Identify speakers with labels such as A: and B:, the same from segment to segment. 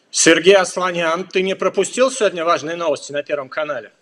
A: Сергей Асланян, ты не пропустил сегодня важные новости на Первом канале?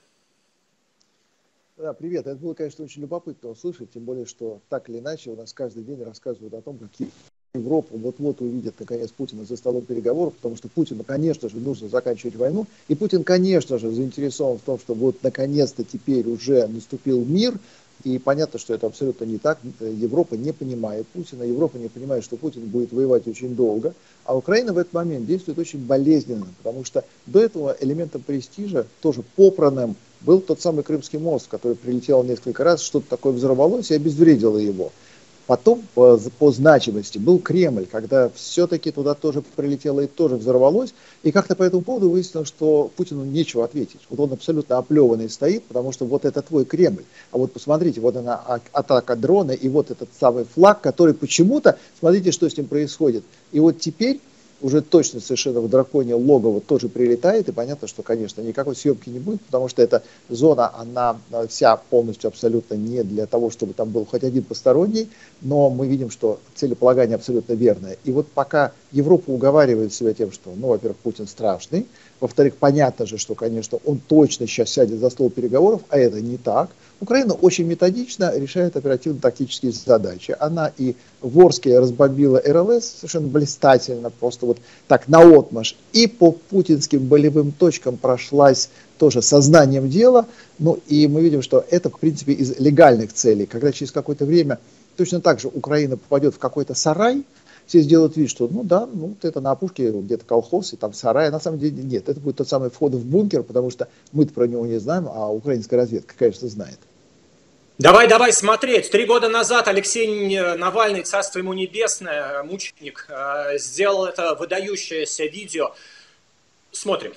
B: Да, привет. Это было, конечно, очень любопытно услышать, тем более, что так или иначе у нас каждый день рассказывают о том, как Европа вот-вот увидит, наконец, Путина за столом переговоров, потому что Путину, конечно же, нужно заканчивать войну, и Путин, конечно же, заинтересован в том, что вот, наконец-то, теперь уже наступил мир, и понятно, что это абсолютно не так. Европа не понимает Путина, Европа не понимает, что Путин будет воевать очень долго, а Украина в этот момент действует очень болезненно, потому что до этого элементом престижа, тоже попранным, был тот самый Крымский мост, который прилетел несколько раз, что-то такое взорвалось и обезвредило его. Потом по значимости был Кремль, когда все-таки туда тоже прилетело и тоже взорвалось. И как-то по этому поводу выяснилось, что Путину нечего ответить. Вот он абсолютно оплеванный стоит, потому что вот это твой Кремль. А вот посмотрите, вот она атака дрона и вот этот самый флаг, который почему-то, смотрите, что с ним происходит. И вот теперь уже точно совершенно в драконье логово тоже прилетает, и понятно, что, конечно, никакой съемки не будет, потому что эта зона, она вся полностью абсолютно не для того, чтобы там был хоть один посторонний, но мы видим, что целеполагание абсолютно верное. И вот пока Европа уговаривает себя тем, что, ну, во-первых, Путин страшный, во-вторых, понятно же, что, конечно, он точно сейчас сядет за стол переговоров, а это не так. Украина очень методично решает оперативно-тактические задачи. Она и в Орске разбомбила РЛС совершенно блистательно, просто вот так наотмашь. И по путинским болевым точкам прошлась тоже сознанием дела. Ну и мы видим, что это, в принципе, из легальных целей. Когда через какое-то время точно так же Украина попадет в какой-то сарай, все сделают вид, что ну да, ну это на опушке где-то колхоз, и там сарай. А на самом деле нет, это будет тот самый вход в бункер, потому что мы-то про него не знаем, а украинская разведка, конечно, знает.
A: Давай смотреть. 3 года назад Алексей Навальный, царство ему небесное, мученик, сделал это выдающееся видео. Смотрим.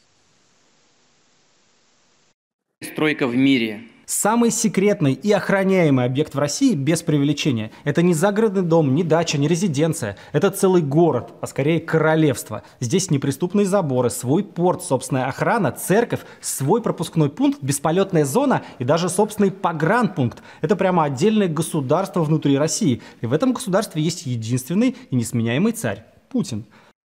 C: Стройка в мире.
D: Самый секретный и охраняемый объект в России без преувеличения. Это не загородный дом, не дача, не резиденция. Это целый город, а скорее королевство. Здесь неприступные заборы, свой порт, собственная охрана, церковь, свой пропускной пункт, бесполетная зона и даже собственный погранпункт. Это прямо отдельное государство внутри России. И в этом государстве есть единственный и несменяемый царь – Путин.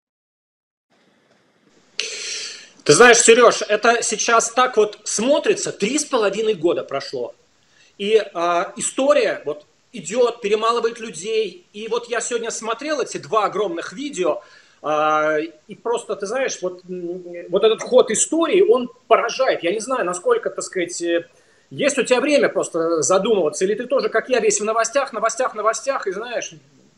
A: Ты знаешь, Сереж, это сейчас так вот смотрится, 3,5 года прошло. И история вот идет, перемалывает людей. И вот я сегодня смотрел эти 2 огромных видео, и просто, ты знаешь, вот этот ход истории, он поражает. Я не знаю, насколько, так сказать, есть у тебя время просто задумываться, или ты тоже, как я, весь в новостях, и знаешь...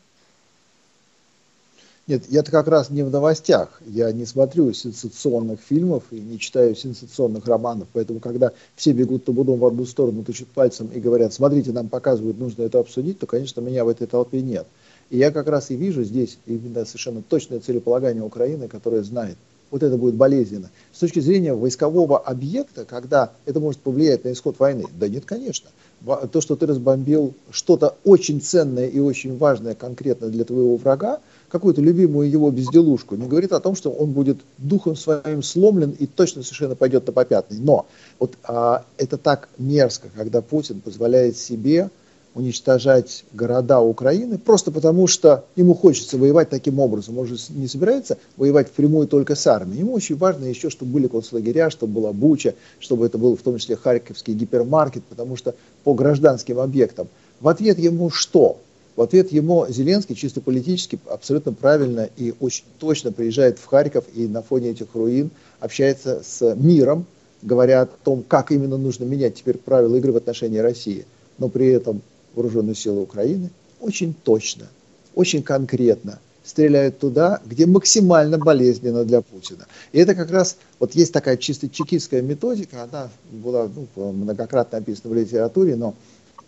B: Нет, я-то как раз не в новостях. Я не смотрю сенсационных фильмов и не читаю сенсационных романов. Поэтому, когда все бегут табуном в одну сторону, тычут пальцем и говорят, смотрите, нам показывают, нужно это обсудить, то, конечно, меня в этой толпе нет. И я как раз и вижу здесь именно совершенно точное целеполагание Украины, которое знает. Вот это будет болезненно. С точки зрения войскового объекта, когда это может повлиять на исход войны, да нет, конечно. То, что ты разбомбил что-то очень ценное и очень важное конкретно для твоего врага, какую-то любимую его безделушку, не говорит о том, что он будет духом своим сломлен и точно совершенно пойдет на попятный. Но вот это так мерзко, когда Путин позволяет себе уничтожать города Украины просто потому, что ему хочется воевать таким образом. Он же не собирается воевать впрямую только с армией. Ему очень важно еще, чтобы были концлагеря, чтобы была Буча, чтобы это был в том числе Харьковский гипермаркет, потому что по гражданским объектам. В ответ ему что? В ответ ему Зеленский чисто политически абсолютно правильно и очень точно приезжает в Харьков и на фоне этих руин общается с миром, говоря о том, как именно нужно менять теперь правила игры в отношении России. Но при этом вооруженные силы Украины очень точно, очень конкретно стреляют туда, где максимально болезненно для Путина. И это как раз, вот есть такая чисто чекистская методика, она была многократно описана в литературе, но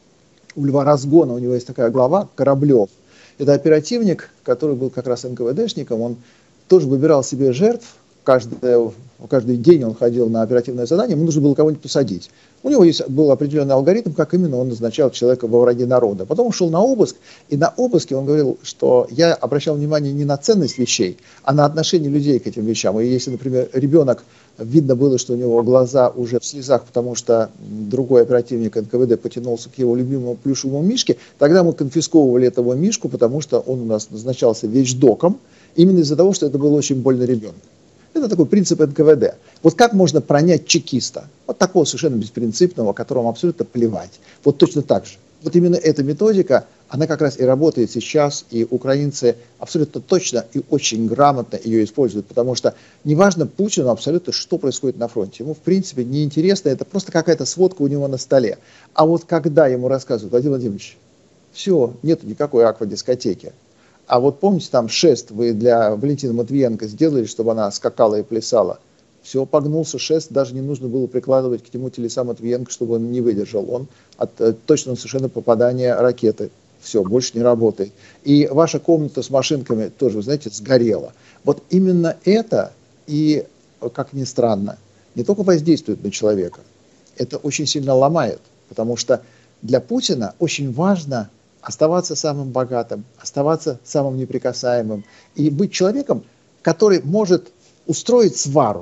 B: у Льва Разгона у него есть такая глава «Кораблев». Это оперативник, который был как раз НКВДшником, он тоже выбирал себе жертв, каждый день он ходил на оперативное задание, ему нужно было кого-нибудь посадить. У него был определенный алгоритм, как именно он назначал человека во враги народа. Потом он шел на обыск, и на обыске он говорил, что я обращал внимание не на ценность вещей, а на отношение людей к этим вещам. И если, например, ребенок, видно было, что у него глаза уже в слезах, потому что другой оперативник НКВД потянулся к его любимому плюшевому мишке, тогда мы конфисковывали этого мишку, потому что он у нас назначался вещдоком, именно из-за того, что это было очень больно ребенку. Это такой принцип НКВД. Вот как можно пронять чекиста? Вот такого совершенно беспринципного, которому абсолютно плевать. Вот точно так же. Вот именно эта методика, она как раз и работает сейчас, и украинцы абсолютно точно и очень грамотно ее используют, потому что неважно Путину абсолютно, что происходит на фронте. Ему, в принципе, неинтересно, это просто какая-то сводка у него на столе. А вот когда ему рассказывают: Владимир Владимирович, все, нет никакой аквадискотеки. А вот помните, там шест вы для Валентины Матвиенко сделали, чтобы она скакала и плясала? Все, погнулся шест, даже не нужно было прикладывать к нему телеса Матвиенко, чтобы он не выдержал. Он от точного совершенно попадания ракеты. Все, больше не работает. И ваша комната с машинками тоже, вы знаете, сгорела. Вот именно это и, как ни странно, не только воздействует на человека, это очень сильно ломает. Потому что для Путина очень важно оставаться самым богатым, оставаться самым неприкасаемым и быть человеком, который может устроить свару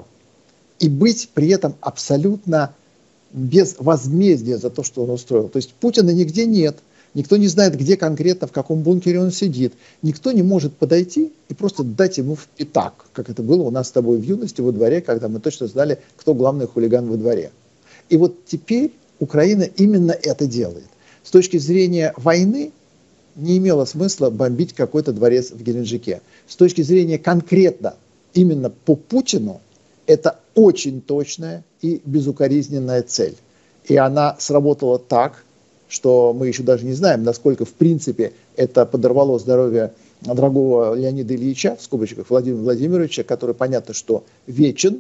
B: и быть при этом абсолютно без возмездия за то, что он устроил. То есть Путина нигде нет, никто не знает, где конкретно, в каком бункере он сидит. Никто не может подойти и просто дать ему в пятак, как это было у нас с тобой в юности во дворе, когда мы точно знали, кто главный хулиган во дворе. И вот теперь Украина именно это делает. С точки зрения войны не имело смысла бомбить какой-то дворец в Геленджике. С точки зрения конкретно именно по Путину, это очень точная и безукоризненная цель. И она сработала так, что мы еще даже не знаем, насколько в принципе это подорвало здоровье дорогого Леонида Ильича, в скобочках Владимира Владимировича, который, понятно, что вечен,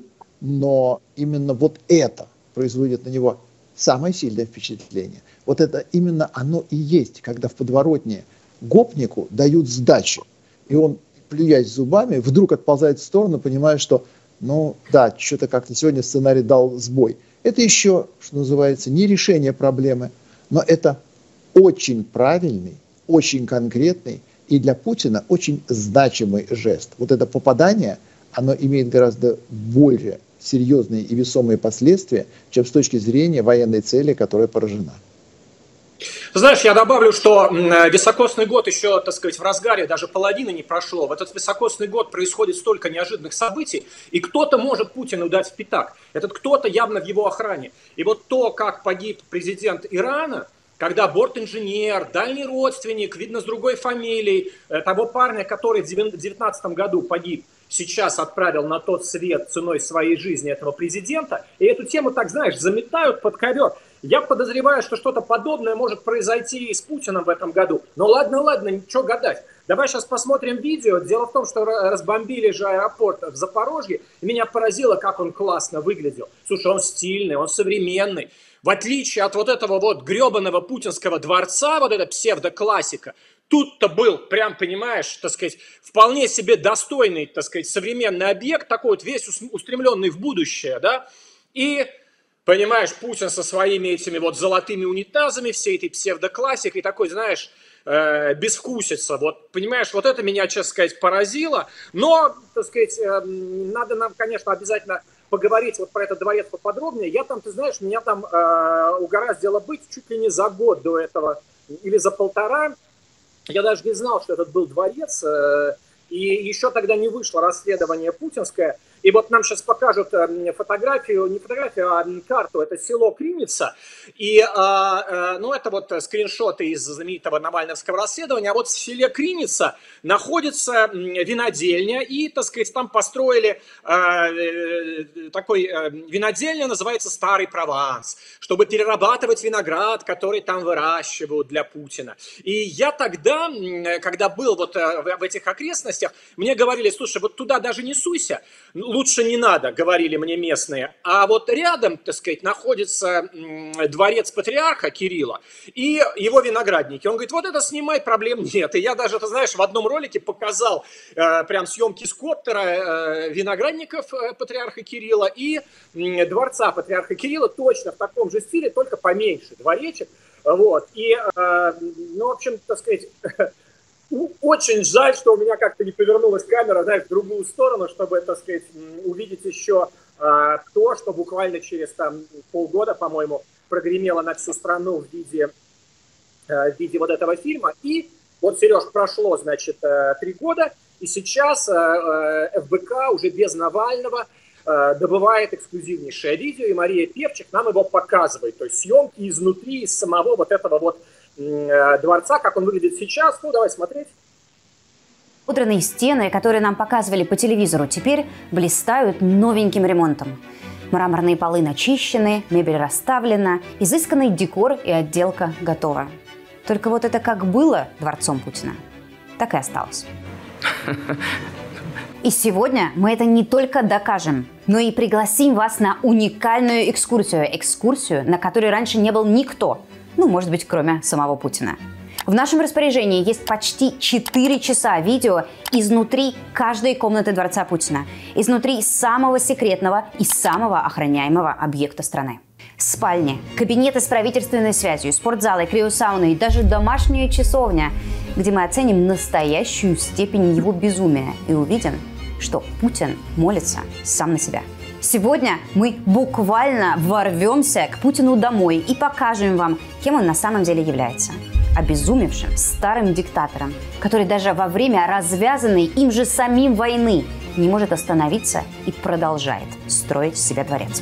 B: но именно вот это производит на него самое сильное впечатление. Вот это именно оно и есть, когда в подворотне гопнику дают сдачи, и он, плюясь зубами, вдруг отползает в сторону, понимая, что, ну да, что-то как-то сегодня сценарий дал сбой. Это еще, что называется, не решение проблемы, но это очень правильный, очень конкретный и для Путина очень значимый жест. Вот это попадание, оно имеет гораздо более серьезные и весомые последствия, чем с точки зрения военной цели, которая поражена.
A: Знаешь, я добавлю, что високосный год еще, так сказать, в разгаре, даже половины не прошло. В этот високосный год происходит столько неожиданных событий, и кто-то может Путину дать в пятак. Этот кто-то явно в его охране. И вот то, как погиб президент Ирана, когда бортинженер, дальний родственник, видно, с другой фамилией, того парня, который в 2019 году погиб, сейчас отправил на тот свет ценой своей жизни этого президента, и эту тему, так знаешь, заметают под ковер. Я подозреваю, что что-то подобное может произойти и с Путиным в этом году. Но ладно, ничего гадать. Давай сейчас посмотрим видео. Дело в том, что разбомбили же аэропорт в Запорожье, и меня поразило, как он классно выглядел. Слушай, он стильный, он современный. В отличие от вот этого вот гребаного путинского дворца, вот эта псевдоклассика, тут-то был, прям, понимаешь, так сказать, вполне себе достойный, так сказать, современный объект, такой вот весь устремленный в будущее, да, и, понимаешь, Путин со своими этими вот золотыми унитазами, всей этой псевдоклассикой, такой, знаешь, безвкусица, вот, понимаешь, вот это меня, честно сказать, поразило, но, так сказать, надо нам, конечно, обязательно поговорить вот про этот дворец поподробнее. Я там, ты знаешь, меня там угораздило быть чуть ли не за год до этого, или за полтора. Я даже не знал, что этот был дворец, и еще тогда не вышло расследование путинское. И вот нам сейчас покажут фотографию, не фотографию, а карту, это село Криница. И, ну, это вот скриншоты из знаменитого Навальновского расследования. А вот в селе Криница находится винодельня, и, так сказать, там построили такой винодельня, называется «Старый Прованс», чтобы перерабатывать виноград, который там выращивают для Путина. И я тогда, когда был вот в этих окрестностях, мне говорили: слушай, вот туда даже не суйся, лучше не надо, говорили мне местные. А вот рядом, так сказать, находится дворец патриарха Кирилла и его виноградники. Он говорит: вот это снимай, проблем нет. И я даже, ты знаешь, в одном ролике показал прям съемки с коптера виноградников патриарха Кирилла и дворца патриарха Кирилла точно в таком же стиле, только поменьше дворечек. Вот. И, ну, в общем, так сказать... Очень жаль, что у меня как-то не повернулась камера, знаешь, в другую сторону, чтобы, так сказать, увидеть еще то, что буквально через там полгода, по-моему, прогремело на всю страну в виде вот этого фильма. И вот, Сереж, прошло, значит, 3 года, И сейчас ФБК уже без Навального добывает эксклюзивнейшее видео, и Мария Певчих нам его показывает. То есть съемки изнутри, из самого вот этого вот дворца, как он выглядит сейчас. Ну, давай смотреть.
E: Утренние стены, которые нам показывали по телевизору, теперь блистают новеньким ремонтом. Мраморные полы начищены, мебель расставлена, изысканный декор и отделка готова. Только вот это как было дворцом Путина, так и осталось. И сегодня мы это не только докажем, но и пригласим вас на уникальную экскурсию. Экскурсию, на которой раньше не был никто. Ну, может быть, кроме самого Путина. В нашем распоряжении есть почти 4 часа видео изнутри каждой комнаты Дворца Путина. Изнутри самого секретного и самого охраняемого объекта страны. Спальни, кабинеты с правительственной связью, спортзалы, криосауны и даже домашняя часовня, где мы оценим настоящую степень его безумия и увидим, что Путин молится сам на себя. Сегодня мы буквально ворвемся к Путину домой и покажем вам, кем он на самом деле является. Обезумевшим старым диктатором, который даже во время развязанной им же самим войны не может остановиться и продолжает строить из себя дворец.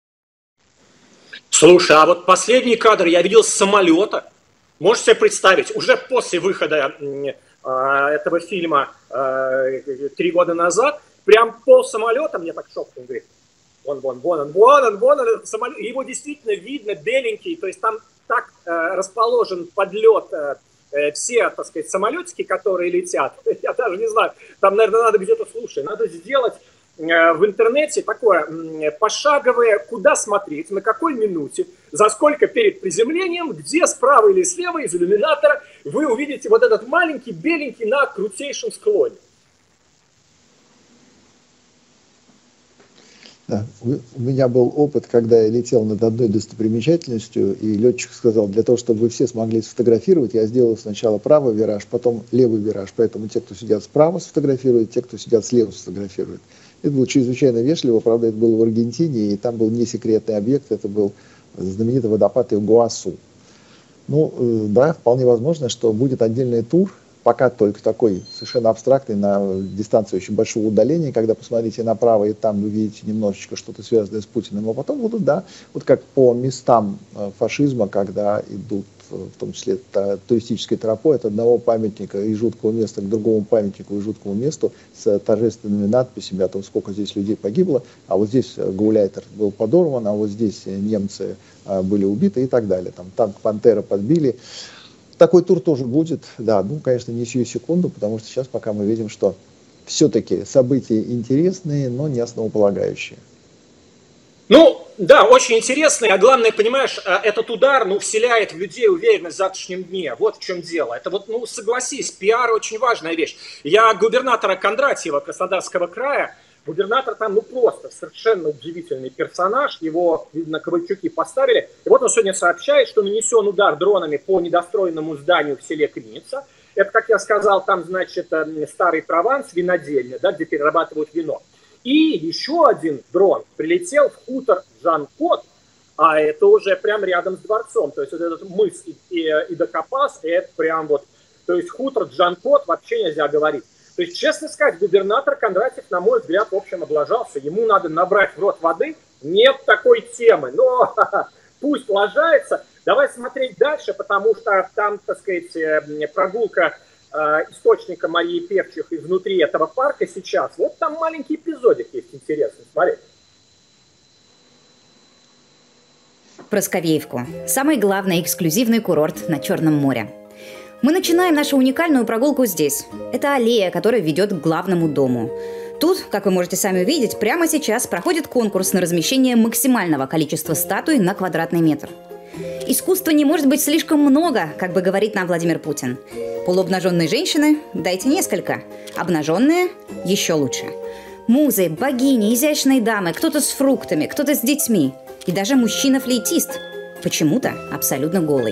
A: Слушай, а вот последний кадр я видел с самолета. Можешь себе представить, уже после выхода этого фильма 3 года назад, прям пол самолета, мне так шепотом говорит, вон он, этот самолет, его действительно видно, беленький, то есть там так расположен подлет, все, так сказать, самолетики, которые летят, я даже не знаю, там, наверное, надо где-то, слушай, надо сделать в интернете такое пошаговое, куда смотреть, на какой минуте, за сколько перед приземлением, где справа или слева из иллюминатора вы увидите вот этот маленький беленький на крутейшем склоне.
B: Да. У меня был опыт, когда я летел над одной достопримечательностью, и летчик сказал, для того, чтобы вы все смогли сфотографировать, я сделал сначала правый вираж, потом левый вираж. Поэтому те, кто сидят справа, сфотографируют, те, кто сидят слева, сфотографируют. Это было чрезвычайно вежливо, правда, это было в Аргентине, и там был не секретный объект, это был знаменитый водопад Игуасу. Ну, да, вполне возможно, что будет отдельный тур, пока только такой совершенно абстрактный, на дистанции очень большого удаления, когда посмотрите направо, и там вы видите немножечко что-то связанное с Путиным, а потом будут, да, вот как по местам фашизма, когда идут, в том числе туристической тропой, от одного памятника и жуткого места к другому памятнику и жуткому месту с торжественными надписями о том, сколько здесь людей погибло, а вот здесь гауляйтер был подорван, а вот здесь немцы были убиты и так далее. Там танк «Пантера» подбили. Такой тур тоже будет, да, ну, конечно, не сию секунду, потому что сейчас пока мы видим, что все-таки события интересные, но не основополагающие.
A: Ну, да, очень интересный, а главное, понимаешь, этот удар, ну, вселяет в людей уверенность в завтрашнем дне. Вот в чем дело. Это вот, ну, согласись, пиар очень важная вещь. Я губернатора Кондратьева Краснодарского края, губернатор там, ну, просто совершенно удивительный персонаж, его, видно, Ковальчуки поставили. И вот он сегодня сообщает, что нанесен удар дронами по недостроенному зданию в селе Кница. Это, как я сказал, там, значит, старый Прованс, винодельня, да, где перерабатывают вино. И еще один дрон прилетел в хутор Джанкот, а это уже прям рядом с дворцом. То есть вот этот мыс и Докопас, это прям вот, то есть хутор Джанкот вообще нельзя говорить. То есть, честно сказать, губернатор Кондратьев, на мой взгляд, в общем, облажался. Ему надо набрать в рот воды. Нет такой темы, но пусть ложается. Давай смотреть дальше, потому что там, так сказать, прогулка источника Марии Певчих изнутри этого парка сейчас. Вот там маленький эпизодик есть интересный. Смотри.
E: Просковеевку. Самый главный эксклюзивный курорт на Черном море. Мы начинаем нашу уникальную прогулку здесь. Это аллея, которая ведет к главному дому. Тут, как вы можете сами увидеть, прямо сейчас проходит конкурс на размещение максимального количества статуй на квадратный метр. Искусства не может быть слишком много, как бы говорит нам Владимир Путин. Полуобнаженные женщины – дайте несколько. Обнаженные – еще лучше. Музы, богини, изящные дамы, кто-то с фруктами, кто-то с детьми. И даже мужчина-флейтист. Почему-то абсолютно голый.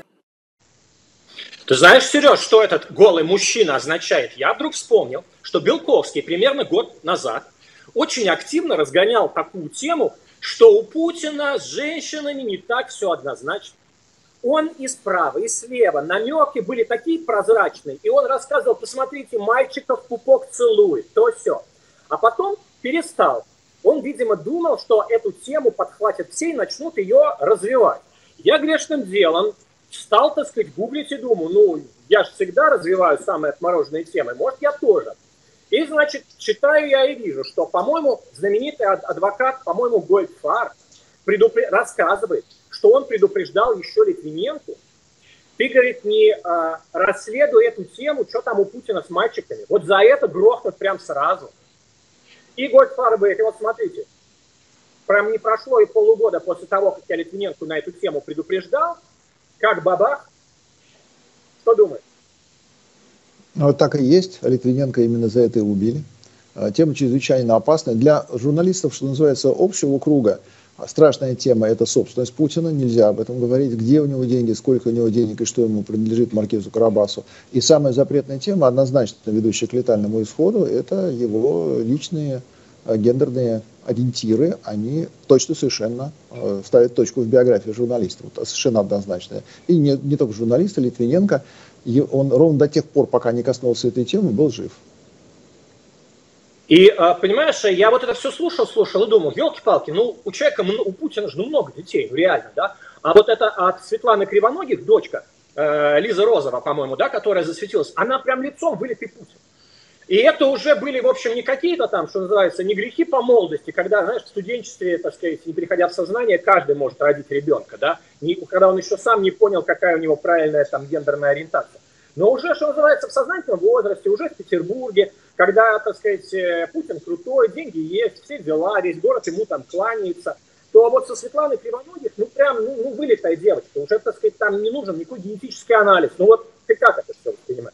A: Ты знаешь, Сереж, что этот голый мужчина означает? Я вдруг вспомнил, что Белковский примерно год назад очень активно разгонял такую тему, что у Путина с женщинами не так все однозначно. он и справа, и слева, намеки были такие прозрачные, и он рассказывал, посмотрите, мальчиков пупок целует, то все. А потом перестал. Он, видимо, думал, что эту тему подхватят все и начнут ее развивать. Я грешным делом стал, так сказать, гуглить и думаю, ну, я же всегда развиваю самые отмороженные темы, может, я тоже. И, значит, читаю я и вижу, что, по-моему, знаменитый адвокат, по-моему, Гольдфарб, рассказывает, что он предупреждал еще Литвиненко. Ты, говорит, не расследуй эту тему, что там у Путина с мальчиками. Вот за это грохнут прям сразу. И Гольдфарб говорит, и вот смотрите, прям не прошло и полугода после того, как я Литвиненко на эту тему предупреждал, как бабах. Что думаешь?
B: Ну, вот так и есть. Литвиненко именно за это и убили. Тема чрезвычайно опасная. Для журналистов, что называется, общего круга, страшная тема – это собственность Путина. Нельзя об этом говорить, где у него деньги, сколько у него денег и что ему принадлежит маркизу Карабасу. И самая запретная тема, однозначно ведущая к летальному исходу, это его личные гендерные ориентиры. Они точно совершенно ставят точку в биографии журналистов. Вот, совершенно однозначно. И не только журналиста, Литвиненко. И он ровно до тех пор, пока не коснулся этой темы, был жив.
A: И, понимаешь, я вот это все слушал и думал, елки-палки, ну, у человека, у Путина же много детей, ну, реально, да. А вот это от Светланы Кривоногих, дочка, Лиза Розова, по-моему, да, которая засветилась, она прям лицом вылитый Путин. И это уже были, в общем, не какие-то там, что называется, не грехи по молодости, когда, знаешь, в студенчестве, так сказать, не переходя в сознание, каждый может родить ребенка, да, когда он еще сам не понял, какая у него правильная там гендерная ориентация. Но уже, что называется, в сознательном возрасте, уже в Петербурге, когда, так сказать, Путин крутой, деньги есть, все дела, весь город ему там кланяется, то вот со Светланой Кривоногих, ну прям, ну вылитая девочка, уже, так сказать, там не нужен никакой генетический анализ. Ну вот ты как это все воспринимаешь?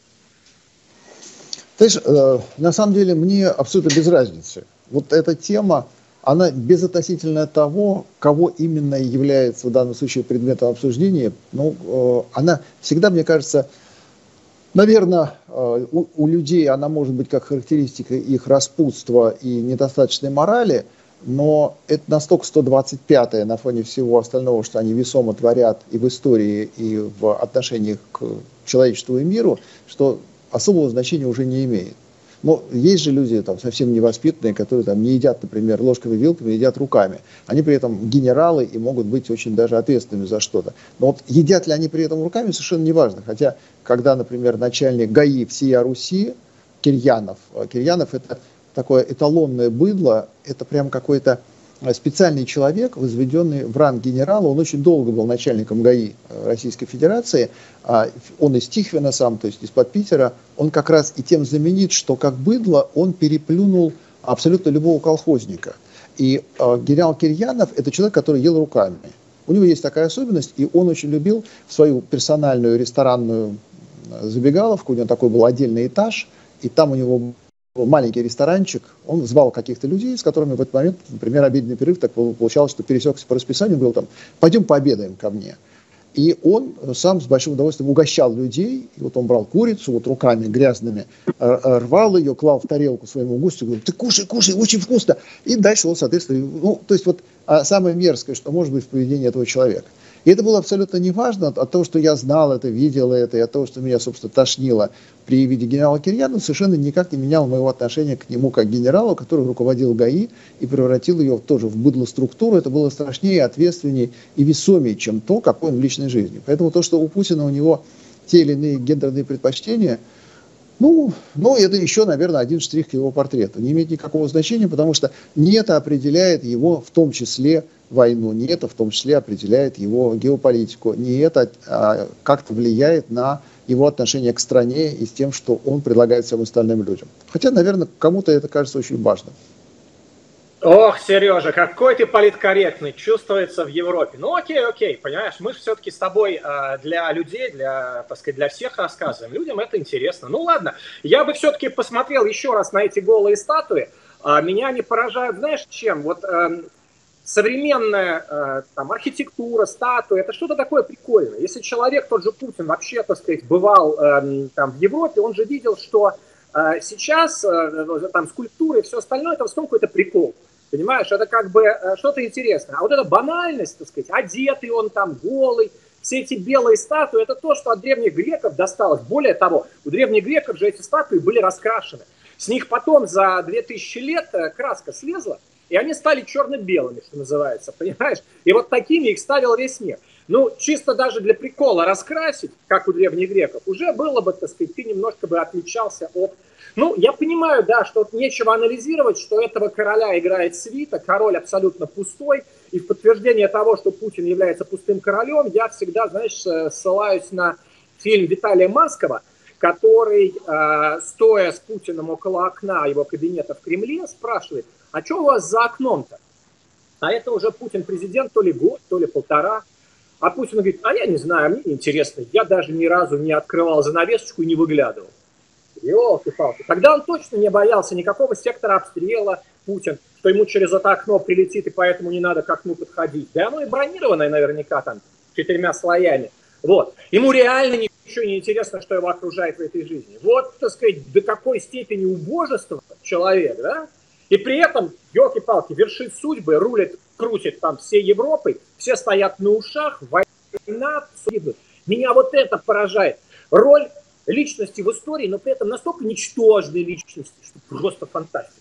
B: Знаешь, на самом деле мне абсолютно без разницы. Вот эта тема, она безотносительно того, кого именно является в данном случае предметом обсуждения, ну, она всегда, мне кажется, наверное, у людей она может быть как характеристика их распутства и недостаточной морали, но это настолько 125-е на фоне всего остального, что они весомо творят и в истории, и в отношениях к человечеству и миру, что особого значения уже не имеет. Но есть же люди там совсем невоспитанные, которые там не едят, например, ложками и вилками, едят руками. Они при этом генералы и могут быть очень даже ответственными за что-то. Но вот едят ли они при этом руками, совершенно не важно. Хотя, когда, например, начальник ГАИ всея Руси, Кирьянов это такое эталонное быдло, это прям какой-то специальный человек, возведенный в ранг генерала. Он очень долго был начальником ГАИ Российской Федерации. Он из Тихвина сам, то есть из-под Питера. Он как раз и тем знаменит, что как быдло он переплюнул абсолютно любого колхозника. И генерал Кирьянов – это человек, который ел руками. У него есть такая особенность, и он очень любил свою персональную ресторанную забегаловку. У него такой был отдельный этаж, и там у него маленький ресторанчик, он звал каких-то людей, с которыми в этот момент, например, обеденный перерыв, так получалось, что пересекся по расписанию, говорил там, пойдем пообедаем ко мне. И он сам с большим удовольствием угощал людей, и вот он брал курицу, вот руками грязными, рвал ее, клал в тарелку своему гостю, говорил, ты кушай, кушай, очень вкусно. И дальше он, соответственно, ну, то есть вот самое мерзкое, что может быть в поведении этого человека. И это было абсолютно неважно от того, что я знал это, видел это, и от того, что меня, собственно, тошнило при виде генерала Кирьянова, совершенно никак не меняло моего отношения к нему как генералу, который руководил ГАИ и превратил ее тоже в быдлоструктуру. Это было страшнее, ответственнее и весомее, чем то, какой он в личной жизни. Поэтому то, что у Путина у него те или иные гендерные предпочтения, ну, это еще, наверное, один штрих к его портрету. Не имеет никакого значения, потому что не это определяет его, в том числе, войну, не это в том числе определяет его геополитику, не это как-то влияет на его отношение к стране и с тем, что он предлагает всем остальным людям. Хотя, наверное, кому-то это кажется очень важным.
A: Ох, Сережа, какой ты политкорректный, чувствуется в Европе. Ну окей, понимаешь, мы же все-таки с тобой для людей, так сказать, для всех рассказываем. Людям это интересно. Ну ладно, я бы все-таки посмотрел еще раз на эти голые статуи. Меня они поражают, знаешь, чем? Вот современная там, архитектура, статуи, это что-то такое прикольное. Если человек, тот же Путин, вообще, так сказать, бывал там в Европе, он же видел, что сейчас там скульптуры и все остальное, это в основном какой-то прикол. Понимаешь, это как бы что-то интересное. А вот эта банальность, так сказать, одетый он там голый, все эти белые статуи, это то, что от древних греков досталось. Более того, у древних греков же эти статуи были раскрашены. С них потом за 2000 лет краска слезла, и они стали черно-белыми, что называется, понимаешь? И вот такими их ставил весь мир. Ну, чисто даже для прикола раскрасить, как у древних греков, уже было бы, так сказать, ты немножко бы отличался от... Ну, я понимаю, да, что нечего анализировать, что этого короля играет свита, король абсолютно пустой, и в подтверждение того, что Путин является пустым королем, я всегда, знаешь, ссылаюсь на фильм Виталия Маскова, который, стоя с Путиным около окна его кабинета в Кремле, спрашивает, а что у вас за окном-то? А это уже Путин президент то ли год, то ли полтора. А Путин говорит, а я не знаю, мне неинтересно, я даже ни разу не открывал занавесочку и не выглядывал. Ёлки-палки. Тогда он точно не боялся никакого сектора обстрела, Путин, что ему через это окно прилетит, и поэтому не надо к окну подходить. Да оно и бронированное наверняка там 4 слоями. Вот. Ему реально ничего не интересно, что его окружает в этой жизни. Вот, так сказать, до какой степени убожества человек, да? И при этом, ёлки-палки, вершит судьбы, рулит, крутит там всей Европой, все стоят на ушах, война, судьбы. Меня вот это поражает. Роль личности в истории, но при этом настолько ничтожной личности, что просто фантастика.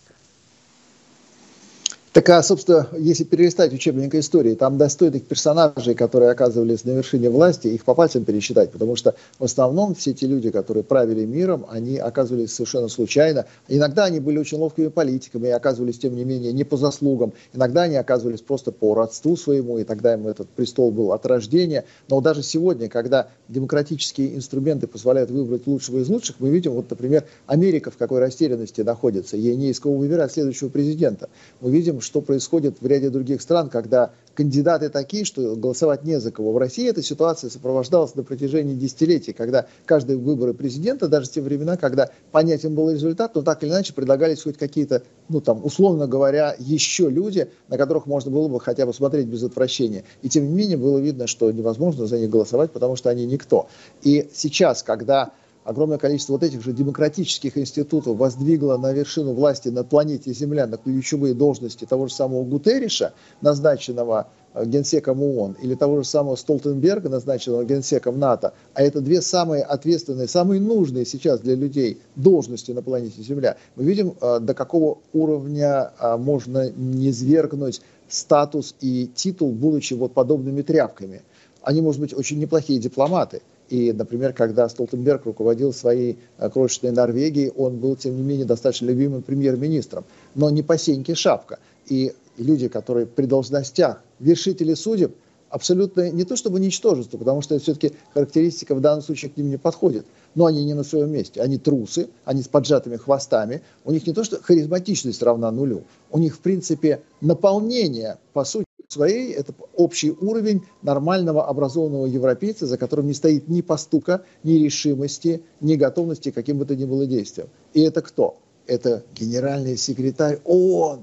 B: Так, а, собственно, если перелистать учебник истории, там достойных персонажей, которые оказывались на вершине власти, их по пальцам пересчитать, потому что в основном все те люди, которые правили миром, они оказывались совершенно случайно. Иногда они были очень ловкими политиками и оказывались, тем не менее, не по заслугам. Иногда они оказывались просто по родству своему, и тогда им этот престол был от рождения. Но даже сегодня, когда демократические инструменты позволяют выбрать лучшего из лучших, мы видим, вот, например, Америка в какой растерянности находится. Ей не из кого выбирать следующего президента. Мы видим, что происходит в ряде других стран, когда кандидаты такие, что голосовать не за кого. В России эта ситуация сопровождалась на протяжении десятилетий, когда каждые выборы президента, даже в те времена, когда понятен был результат, но так или иначе предлагались хоть какие-то, ну там, условно говоря, еще люди, на которых можно было бы хотя бы смотреть без отвращения. И тем не менее было видно, что невозможно за них голосовать, потому что они никто. И сейчас, когда огромное количество вот этих же демократических институтов воздвигло на вершину власти на планете Земля, на ключевые должности того же самого Гутерриша, назначенного генсеком ООН, или того же самого Столтенберга, назначенного генсеком НАТО, а это две самые ответственные, самые нужные сейчас для людей должности на планете Земля, мы видим, до какого уровня можно низвергнуть статус и титул, будучи вот подобными тряпками. Они, может быть, очень неплохие дипломаты. И, например, когда Столтенберг руководил своей крошечной Норвегией, он был, тем не менее, достаточно любимым премьер-министром. Но не по сеньке шапка. И люди, которые при должностях, вершители судеб, абсолютно не то чтобы ничтожество, потому что это все-таки характеристика в данном случае к ним не подходит. Но они не на своем месте. Они трусы, они с поджатыми хвостами. У них не то что харизматичность равна нулю. У них, в принципе, наполнение, по сути своей, это общий уровень нормального образованного европейца, за которым не стоит ни поступка, ни решимости, ни готовности к каким бы то ни было действиям. И это кто? Это генеральный секретарь ООН,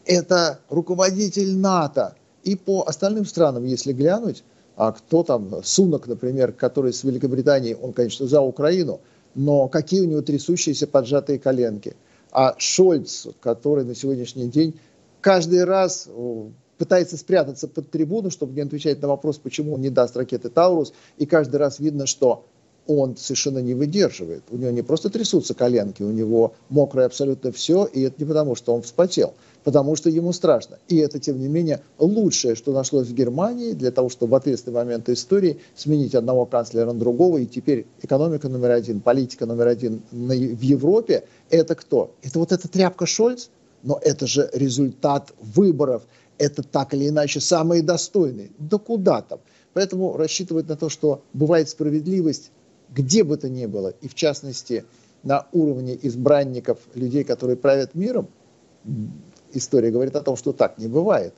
B: это руководитель НАТО. И по остальным странам, если глянуть, а кто там, Сунак, например, который с Великобританией, он, конечно, за Украину, но какие у него трясущиеся поджатые коленки. А Шольц, который на сегодняшний день каждый раз пытается спрятаться под трибуну, чтобы не отвечать на вопрос, почему он не даст ракеты «Таурус», и каждый раз видно, что он совершенно не выдерживает. У него не просто трясутся коленки, у него мокрое абсолютно все, и это не потому, что он вспотел, потому что ему страшно. И это, тем не менее, лучшее, что нашлось в Германии для того, чтобы в ответственный момент истории сменить одного канцлера на другого, и теперь экономика номер один, политика номер один в Европе, это кто? Это вот эта тряпка Шольц? Но это же результат выборов. Это так или иначе самые достойные. Да куда там? Поэтому рассчитывать на то, что бывает справедливость где бы то ни было, и в частности на уровне избранников, людей, которые правят миром, история говорит о том, что так не бывает.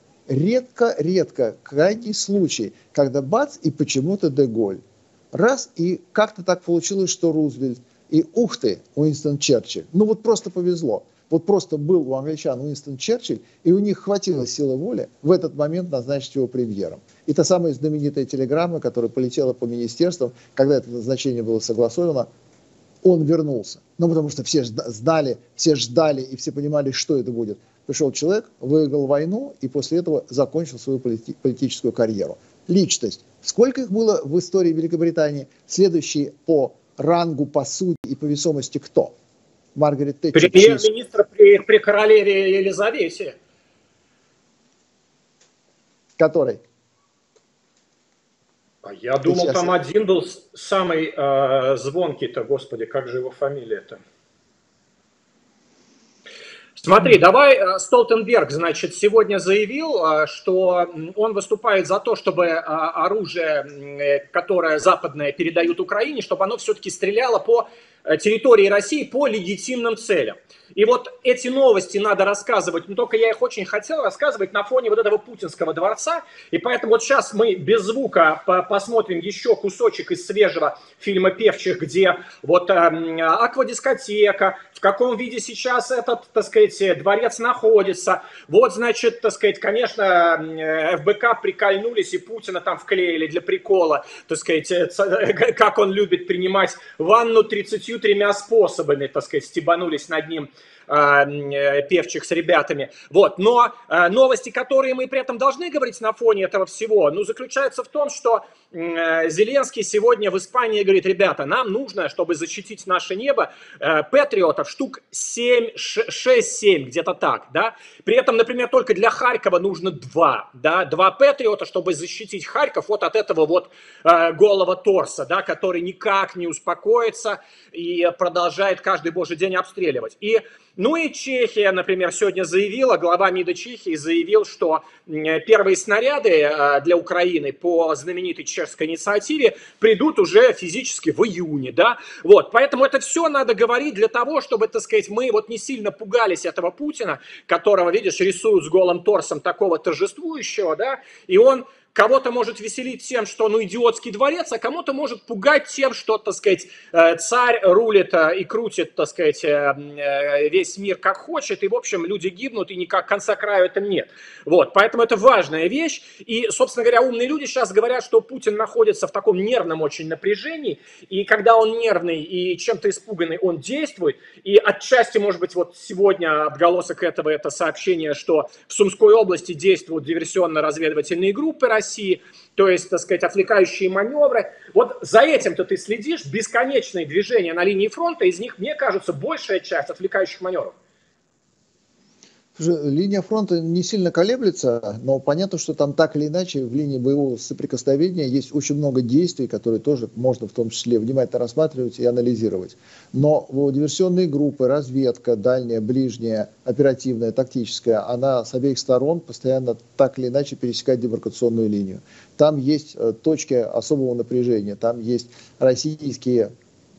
B: Редко, крайний случай, когда бац, и почему-то Де-Голь. Раз, и как-то так получилось, что Рузвельт. И ух ты, Уинстон Черчилль. Ну вот просто повезло. Вот просто был у англичан Уинстон Черчилль, и у них хватило силы воли в этот момент назначить его премьером. И та самая знаменитая телеграмма, которая полетела по министерствам, когда это назначение было согласовано, он вернулся. Ну, потому что все ждали, и все понимали, что это будет. Пришел человек, выиграл войну, и после этого закончил свою политическую карьеру. Личность. Сколько их было в истории Великобритании? Следующий по рангу, по сути и по весомости кто? Маргарет Тэтчер.
A: Премьер-министр при королеве Елизавете.
B: Который?
A: Я думал, там один был самый звонкий-то, господи, как же его фамилия-то? Смотри, давай, Столтенберг, значит, сегодня заявил, что он выступает за то, чтобы оружие, которое западное передают Украине, чтобы оно все-таки стреляло по территории России по легитимным целям. И вот эти новости надо рассказывать, но только я их очень хотел рассказывать на фоне вот этого путинского дворца. И поэтому вот сейчас мы без звука посмотрим еще кусочек из свежего фильма «Певчих», где вот аквадискотека, в каком виде сейчас этот, так сказать, дворец находится. Вот, значит, так сказать, конечно, ФБК прикольнулись и Путина там вклеили для прикола, так сказать, как он любит принимать ванну 33 способами, так сказать, стебанулись над ним Певчих с ребятами. Вот. Но новости, которые мы при этом должны говорить на фоне этого всего, ну, заключаются в том, что Зеленский сегодня в Испании говорит: ребята, нам нужно, чтобы защитить наше небо, патриотов штук 6-7, где-то так, да. При этом, например, только для Харькова нужно 2 патриота, чтобы защитить Харьков вот от этого вот голого торса, да, который никак не успокоится и продолжает каждый божий день обстреливать. Ну и Чехия, например, сегодня заявила, глава МИДа Чехии заявил, что первые снаряды для Украины по знаменитой чешской инициативе придут уже физически в июне, да, вот, поэтому это все надо говорить для того, чтобы, так сказать, мы вот не сильно пугались этого Путина, которого, видишь, рисуют с голым торсом такого торжествующего, да, и он кого-то может веселить тем, что ну идиотский дворец, а кому-то может пугать тем, что, так сказать, царь рулит и крутит, так сказать, весь мир как хочет, и, в общем, люди гибнут, и никак конца краю этом нет. Вот, поэтому это важная вещь, и, собственно говоря, умные люди сейчас говорят, что Путин находится в таком нервном очень напряжении, и когда он нервный и чем-то испуганный, он действует, и отчасти, может быть, вот сегодня отголосок этого, это сообщение, что в Сумской области действуют диверсионно-разведывательные группы России, то есть, так сказать, отвлекающие маневры. Вот за этим-то ты следишь, бесконечные движения на линии фронта, из них, мне кажется, большая часть отвлекающих маневров.
B: Линия фронта не сильно колеблется, но понятно, что там так или иначе в линии боевого соприкосновения есть очень много действий, которые тоже можно в том числе внимательно рассматривать и анализировать. Но диверсионные группы, разведка, дальняя, ближняя, оперативная, тактическая, она с обеих сторон постоянно так или иначе пересекает демаркационную линию. Там есть точки особого напряжения, там есть российские,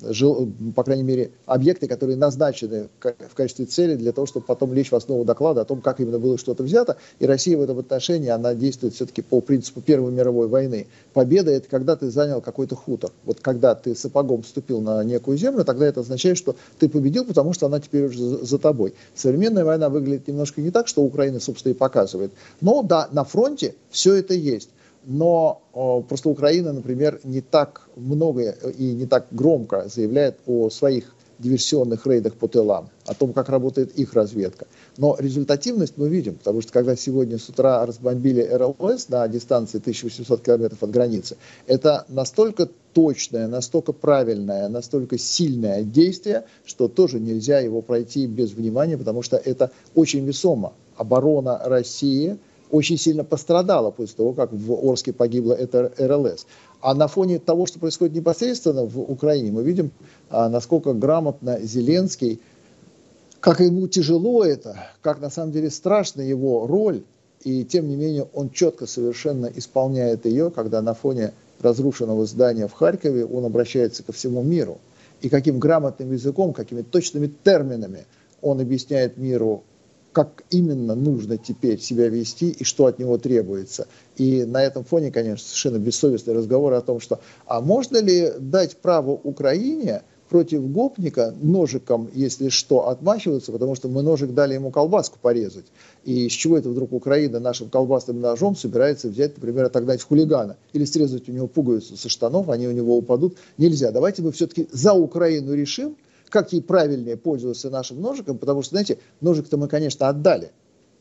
B: по крайней мере, объекты, которые назначены в качестве цели для того, чтобы потом лечь в основу доклада о том, как именно было что-то взято. И Россия в этом отношении, она действует все-таки по принципу Первой мировой войны. Победа – это когда ты занял какой-то хутор. Вот когда ты сапогом вступил на некую землю, тогда это означает, что ты победил, потому что она теперь уже за тобой. Современная война выглядит немножко не так, что Украина, собственно, и показывает. Но да, на фронте все это есть. Но просто Украина, например, не так много и не так громко заявляет о своих диверсионных рейдах по тылам, о том, как работает их разведка. Но результативность мы видим, потому что когда сегодня с утра разбомбили РЛС на дистанции 1800 километров от границы, это настолько точное, настолько правильное, настолько сильное действие, что тоже нельзя его пройти без внимания, потому что это очень весомо. Оборона России очень сильно пострадала после того, как в Орске погибла эта РЛС. А на фоне того, что происходит непосредственно в Украине, мы видим, насколько грамотно Зеленский, как ему тяжело это, как на самом деле страшна его роль, и тем не менее он четко совершенно исполняет ее, когда на фоне разрушенного здания в Харькове он обращается ко всему миру. И каким грамотным языком, какими точными терминами он объясняет миру, как именно нужно теперь себя вести и что от него требуется. И на этом фоне, конечно, совершенно бессовестный разговор о том, что а можно ли дать право Украине против гопника ножиком, если что, отмахиваться, потому что мы ножик дали ему колбаску порезать. И с чего это вдруг Украина нашим колбасным ножом собирается взять, например, отогнать хулигана или срезать у него пуговицу со штанов, они у него упадут. Нельзя. Давайте мы все-таки за Украину решим, как ей правильнее пользоваться нашим ножиком, потому что, знаете, ножик-то мы, конечно, отдали.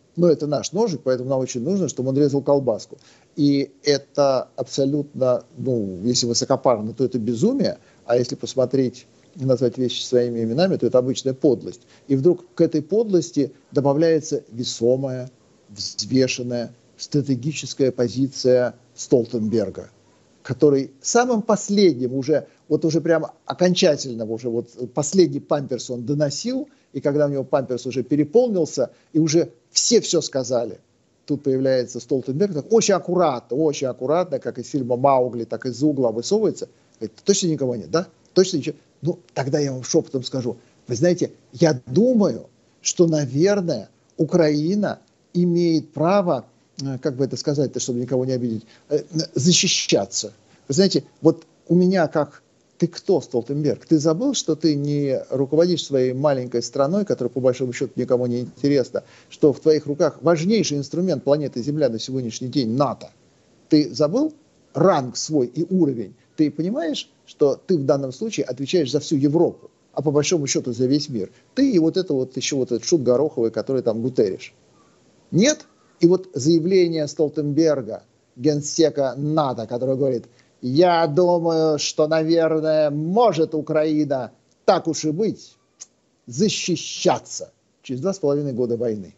B: Но это наш ножик, поэтому нам очень нужно, чтобы он резал колбаску. И это абсолютно, если высокопарно, то это безумие, а если посмотреть и назвать вещи своими именами, то это обычная подлость. И вдруг к этой подлости добавляется весомая, взвешенная, стратегическая позиция Столтенберга, который самым последним уже прямо окончательно, последний памперс он доносил, и когда у него памперс уже переполнился, и уже все сказали, тут появляется Столтенберг, так очень аккуратно, как из фильма «Маугли», так и из-за угла высовывается, говорит, точно никого нет, да? Точно ничего? Тогда я вам шепотом скажу, вы знаете, я думаю, что, наверное, Украина имеет право, как бы это сказать-то, чтобы никого не обидеть, защищаться. Вы знаете, у меня как... Ты кто, Столтенберг? Ты забыл, что ты не руководишь своей маленькой страной, которая по большому счету никому не интересна, что в твоих руках важнейший инструмент планеты Земля на сегодняшний день — НАТО. Ты забыл ранг свой и уровень? Ты понимаешь, что ты в данном случае отвечаешь за всю Европу, а по большому счету за весь мир? Ты и еще этот шут Гороховый, который там Гутерриш. Нет? И заявление Столтенберга, генсека НАТО, который говорит: я думаю, что, наверное, может Украина, так уж и быть, защищаться через 2,5 года войны.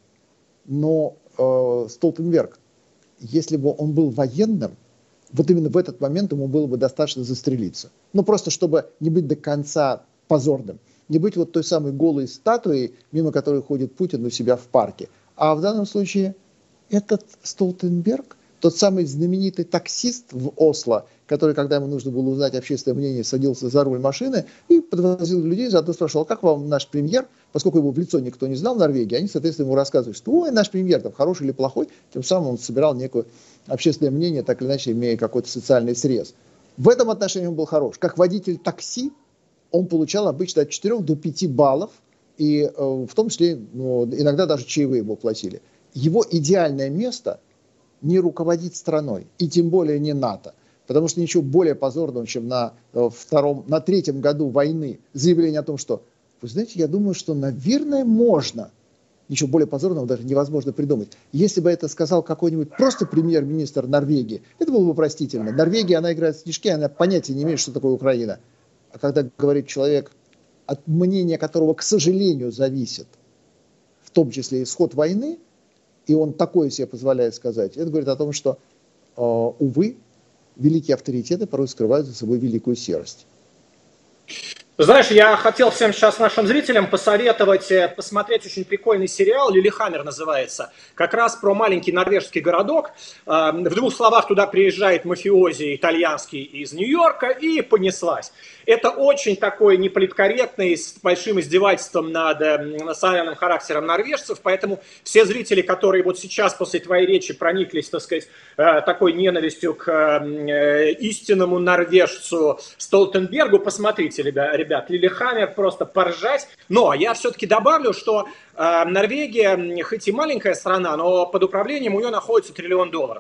B: Но Столтенберг, если бы он был военным, именно в этот момент ему было бы достаточно застрелиться. Просто чтобы не быть до конца позорным. Не быть той самой голой статуей, мимо которой ходит Путин у себя в парке. А в данном случае этот Столтенберг, тот самый знаменитый таксист в Осло, который, когда ему нужно было узнать общественное мнение, садился за руль машины и подвозил людей, заодно спрашивал, как вам наш премьер, поскольку его в лицо никто не знал в Норвегии, они, соответственно, ему рассказывали, что ой, наш премьер там хороший или плохой, тем самым он собирал некое общественное мнение, так или иначе имея какой-то социальный срез. В этом отношении он был хорош. Как водитель такси он получал обычно от 4 до 5 баллов, и в том числе иногда даже чаевые ему платили. Его идеальное место — не руководить страной, и тем более не НАТО. Потому что ничего более позорного, чем на третьем году войны заявление о том, что, вы знаете, я думаю, что, наверное, можно. Ничего более позорного даже невозможно придумать. Если бы это сказал какой-нибудь просто премьер-министр Норвегии, это было бы простительно. Норвегия, она играет в снежки, она понятия не имеет, что такое Украина. А когда говорит человек, от мнения которого, к сожалению, зависит, в том числе исход войны, и он такое себе позволяет сказать, это говорит о том, что, увы, великие авторитеты порой скрывают за собой великую серость.
A: Знаешь, я хотел всем сейчас нашим зрителям посоветовать посмотреть очень прикольный сериал, «Лиллехаммер» называется, как раз про маленький норвежский городок. В 2 словах, туда приезжает мафиози итальянский из Нью-Йорка, и понеслась. Это очень такой неполиткорректный, с большим издевательством над национальным характером норвежцев, поэтому все зрители, которые сейчас после твоей речи прониклись, так сказать, такой ненавистью к истинному норвежцу Столтенбергу, посмотрите, ребят, «Лиллехаммер», просто поржать. Но я все-таки добавлю, что Норвегия, хоть и маленькая страна, но под управлением у нее находится $1 триллион.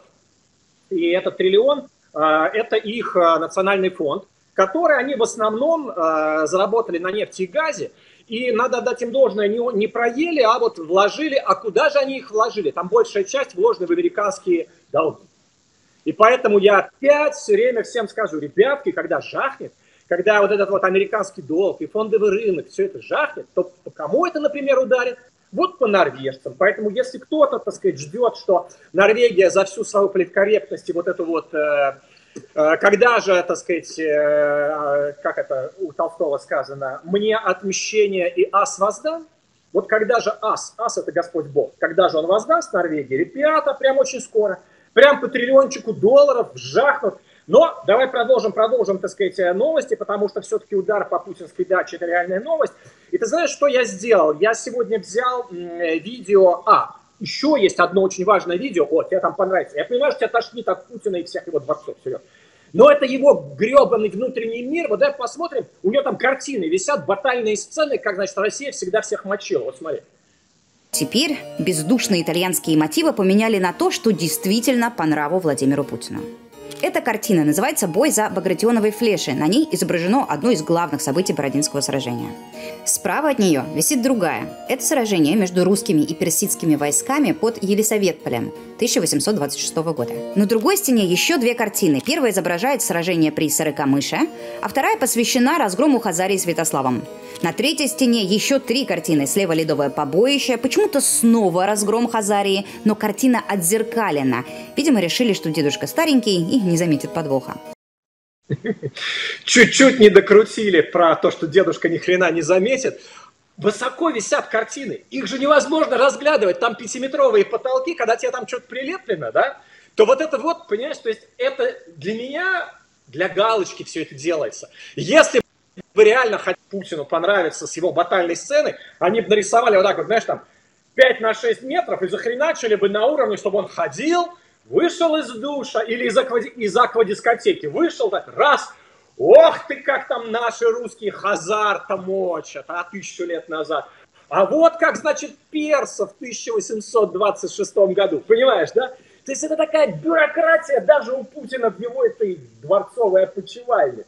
A: И этот триллион – это их национальный фонд, который они в основном заработали на нефти и газе. И надо отдать им должное, не проели, а вложили. А куда же они их вложили? Там большая часть вложена в американские долги. И поэтому я опять все время всем скажу, ребятки, когда жахнет, когда этот американский долг и фондовый рынок, все это жахнет, то по кому это, например, ударит? По норвежцам. Поэтому если кто-то, так сказать, ждет, что Норвегия за всю свою политкорректность и когда же, так сказать, как это у Толстого сказано, мне отмщение и ас воздан? Когда же ас это Господь Бог, когда же он воздаст Норвегии? Ребята, прям очень скоро, прям по $1 триллиончику жахнут. Но давай продолжим, так сказать, новости, потому что все-таки удар по путинской даче – это реальная новость. И ты знаешь, что я сделал? Я сегодня взял видео, еще есть одно очень важное видео, тебе там понравится. Я понимаю, что тебя тошнит от Путина и всех его дворцов, Сереж. Но это его гребаный внутренний мир. Давай посмотрим, у него там картины висят, батальные сцены, как, значит, Россия всегда всех мочила. Смотри.
E: Теперь бездушные итальянские мотивы поменяли на то, что действительно по нраву Владимиру Путину. Эта картина называется «Бой за Багратионовой флеши». На ней изображено одно из главных событий Бородинского сражения. Справа от нее висит другая. Это сражение между русскими и персидскими войсками под Елисаветполем 1826 года. На другой стене еще две картины. Первая изображает сражение при Сарыкамыше, а вторая посвящена разгрому Хазарии Святославом. На третьей стене еще три картины. Слева ледовое побоище, почему-то снова разгром Хазарии, но картина отзеркалена. Видимо, решили, что дедушка старенький и не заметит подвоха.
A: Чуть-чуть не докрутили про то, что дедушка ни хрена не заметит. Высоко висят картины, их же невозможно разглядывать, там 5-метровые потолки, когда тебе там что-то прилеплено, да, то вот это вот, понимаешь, то есть это для меня, для галочки все это делается. Если бы реально Путину понравится с его батальной сцены, они бы нарисовали вот так вот, знаешь, там 5 на 6 метров и захреначили бы на уровне, чтобы он ходил, вышел из душа или из аквадискотеки, вышел так, раз, ох ты, как там наши русские хазар-то мочат, 1000 лет назад. А вот как, значит, персов в 1826 году, понимаешь, да? То есть это такая бюрократия даже у Путина в его этой дворцовой опочивальне.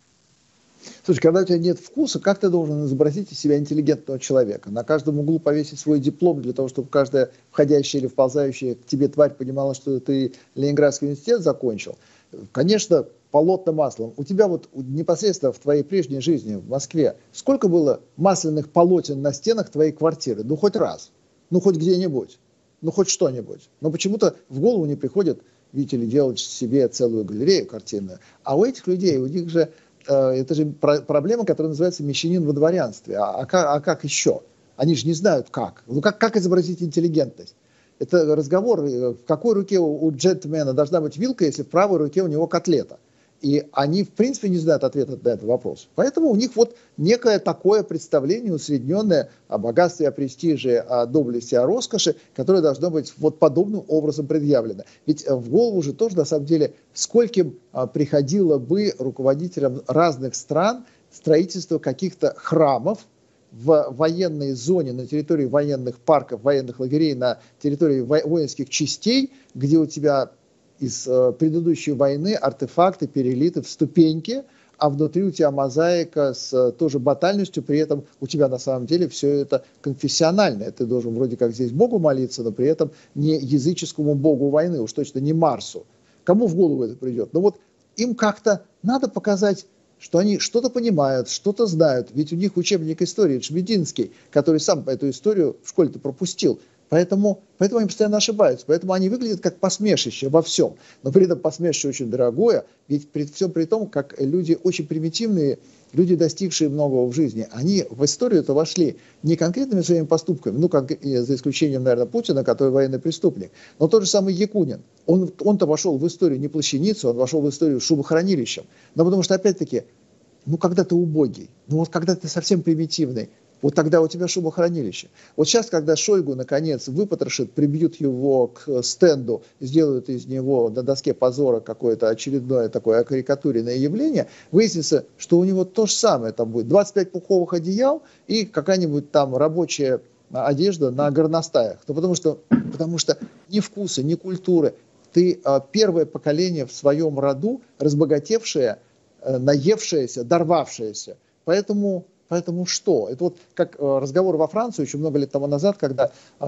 B: Слушай, когда у тебя нет вкуса, как ты должен изобразить из себя интеллигентного человека? На каждом углу повесить свой диплом для того, чтобы каждая входящая или вползающая к тебе тварь понимала, что ты Ленинградский университет закончил? Конечно, полотна маслом. У тебя вот непосредственно в твоей прежней жизни в Москве сколько было масляных полотен на стенах твоей квартиры? Ну, хоть раз. Ну, хоть где-нибудь. Ну, хоть что-нибудь. Но почему-то в голову не приходит, видите ли, делать себе целую галерею картинную. А у этих людей, у них же это же проблема, которая называется мещанин во дворянстве. А как еще? Они же не знают как. Ну как изобразить интеллигентность? Это разговор, в какой руке у джентльмена должна быть вилка, если в правой руке у него котлета. И они, в принципе, не знают ответа на этот вопрос. Поэтому у них вот некое такое представление усредненное о богатстве, о престиже, о доблести, о роскоши, которое должно быть вот подобным образом предъявлено. Ведь в голову же тоже, на самом деле, скольким приходило бы руководителям разных стран строительство каких-то храмов в военной зоне, на территории военных парков, военных лагерей, на территории воинских частей, где у тебя из предыдущей войны артефакты перелиты в ступеньки, а внутри у тебя мозаика с тоже батальностью, при этом у тебя на самом деле все это конфессиональное. Ты должен вроде как здесь Богу молиться, но при этом не языческому богу войны, уж точно не Марсу. Кому в голову это придет? Ну вот им как-то надо показать, что они что-то понимают, что-то знают. Ведь у них учебник истории Шмединский, который сам эту историю в школе-то пропустил. Поэтому они постоянно ошибаются. Поэтому они выглядят как посмешище во всем. Но при этом посмешище очень дорогое. Ведь при всем при том, как люди очень примитивные, люди, достигшие многого в жизни, они в историю-то вошли не конкретными своими поступками, ну, за исключением, наверное, Путина, который военный преступник, но тот же самый Якунин. Он-то вошел в историю не плащаницей, он вошел в историю шубохранилищем. Но потому что, опять-таки, ну, когда ты убогий, ну, вот когда ты совсем примитивный, вот тогда у тебя шубохранилище. Вот сейчас, когда Шойгу, наконец, выпотрошит, прибьют его к стенду, сделают из него на доске позора какое-то очередное такое карикатуренное явление, выяснится, что у него то же самое там будет. 25 пуховых одеял и какая-нибудь там рабочая одежда на горностаях. Ну, потому что ни вкуса, ни культуры. Ты первое поколение в своем роду, разбогатевшее, наевшееся, дорвавшееся. Поэтому что? Это вот как разговор во Франции еще много лет тому назад, когда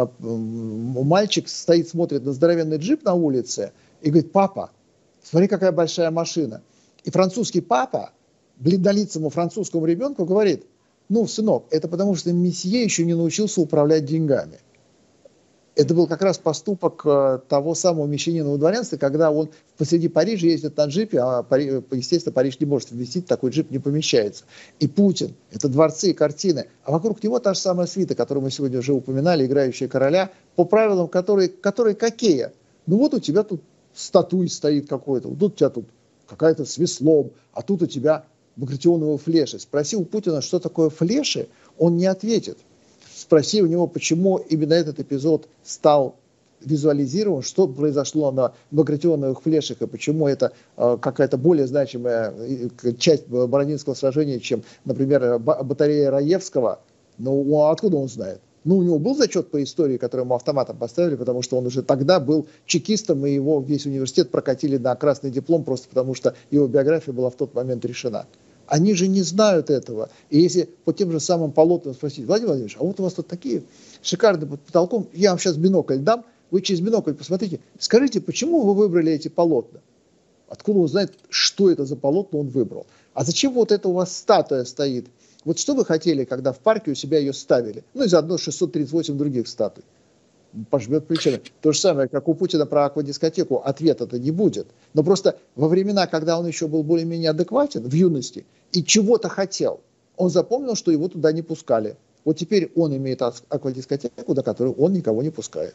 B: мальчик стоит, смотрит на здоровенный джип на улице и говорит: папа, смотри, какая большая машина. И французский папа бледнолицому французскому ребенку говорит: ну, сынок, это потому что месье еще не научился управлять деньгами. Это был как раз поступок того самого мещанина во дворянстве, когда он посреди Парижа ездит на джипе, а, естественно, Париж не может вместить, такой джип не помещается. И Путин, это дворцы и картины, а вокруг него та же самая свита, которую мы сегодня уже упоминали, играющая короля, по правилам, которые какие? Ну вот у тебя тут статуй стоит какой-то, вот тут у тебя тут какая-то с веслом, а тут у тебя Багратионовы флеши. Спроси у Путина, что такое флеши, он не ответит. Спроси у него, почему именно этот эпизод стал визуализирован, что произошло на Багратионовых флешах, и почему это какая-то более значимая часть Бородинского сражения, чем, например, батарея Раевского. Ну, откуда он знает? Ну, у него был зачет по истории, который ему автоматом поставили, потому что он уже тогда был чекистом, и его весь университет прокатили на красный диплом, просто потому что его биография была в тот момент решена. Они же не знают этого. И если по тем же самым полотнам спросить: Владимир Владимирович, а вот у вас тут такие шикарные под потолком, я вам сейчас бинокль дам, вы через бинокль посмотрите, скажите, почему вы выбрали эти полотна? Откуда он знает, что это за полотно он выбрал? А зачем вот это у вас статуя стоит? Вот что вы хотели, когда в парке у себя ее ставили? Ну и заодно 638 других статуй. Пожмет плечами. То же самое, как у Путина про аквадискотеку. Ответа-то не будет. Но просто во времена, когда он еще был более-менее адекватен, в юности, и чего-то хотел, он запомнил, что его туда не пускали. Вот теперь он имеет аквадискотеку, до которой он никого не пускает.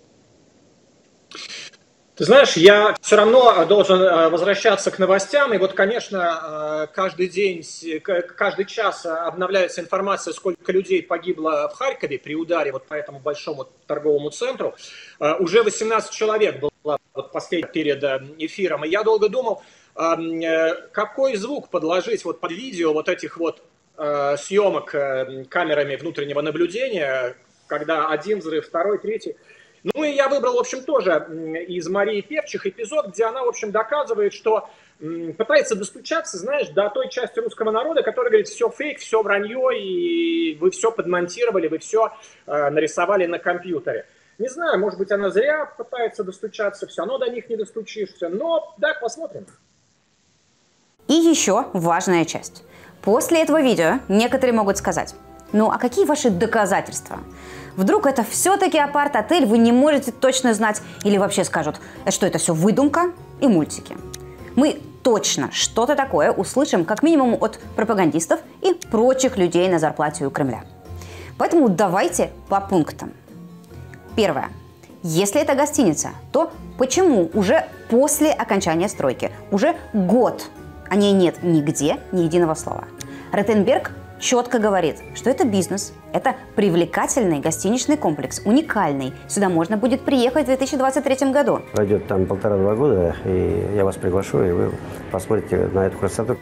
A: Ты знаешь, я все равно должен возвращаться к новостям. И вот, конечно, каждый день, каждый час обновляется информация, сколько людей погибло в Харькове при ударе вот по этому большому торговому центру. Уже 18 человек было вот последний перед эфиром. И я долго думал, какой звук подложить вот под видео вот этих вот съемок камерами внутреннего наблюдения, когда один взрыв, второй, третий. Ну и я выбрал, в общем, тоже из Марии Певчих эпизод, где она, в общем, доказывает, что пытается достучаться, знаешь, до той части русского народа, которая говорит: все фейк, все вранье, и вы все подмонтировали, вы все нарисовали на компьютере. Не знаю, может быть, она зря пытается достучаться, все равно до них не достучишься, но да, посмотрим.
E: И еще важная часть. После этого видео некоторые могут сказать: ну а какие ваши доказательства? Вдруг это все-таки апарт-отель, вы не можете точно знать, или вообще скажут, что это все выдумка и мультики. Мы точно что-то такое услышим как минимум от пропагандистов и прочих людей на зарплате у Кремля. Поэтому давайте по пунктам. Первое. Если это гостиница, то почему уже после окончания стройки, уже год о ней нет нигде ни единого слова? Ротенберг четко говорит, что это бизнес, это привлекательный гостиничный комплекс, уникальный. Сюда можно будет приехать в 2023 году.
F: Пройдет там 1,5-2 года, и я вас приглашу, и вы посмотрите на эту красоту.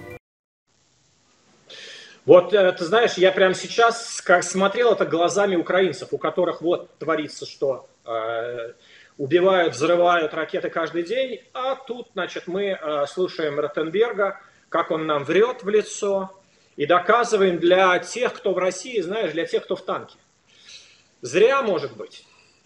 A: Вот, ты знаешь, я прямо сейчас смотрел это глазами украинцев, у которых вот творится, что убивают, взрывают ракеты каждый день, а тут, значит, мы слушаем Ротенберга, как он нам врет в лицо, и доказываем для тех, кто в России, знаешь, для тех, кто в танке. Зря, может быть.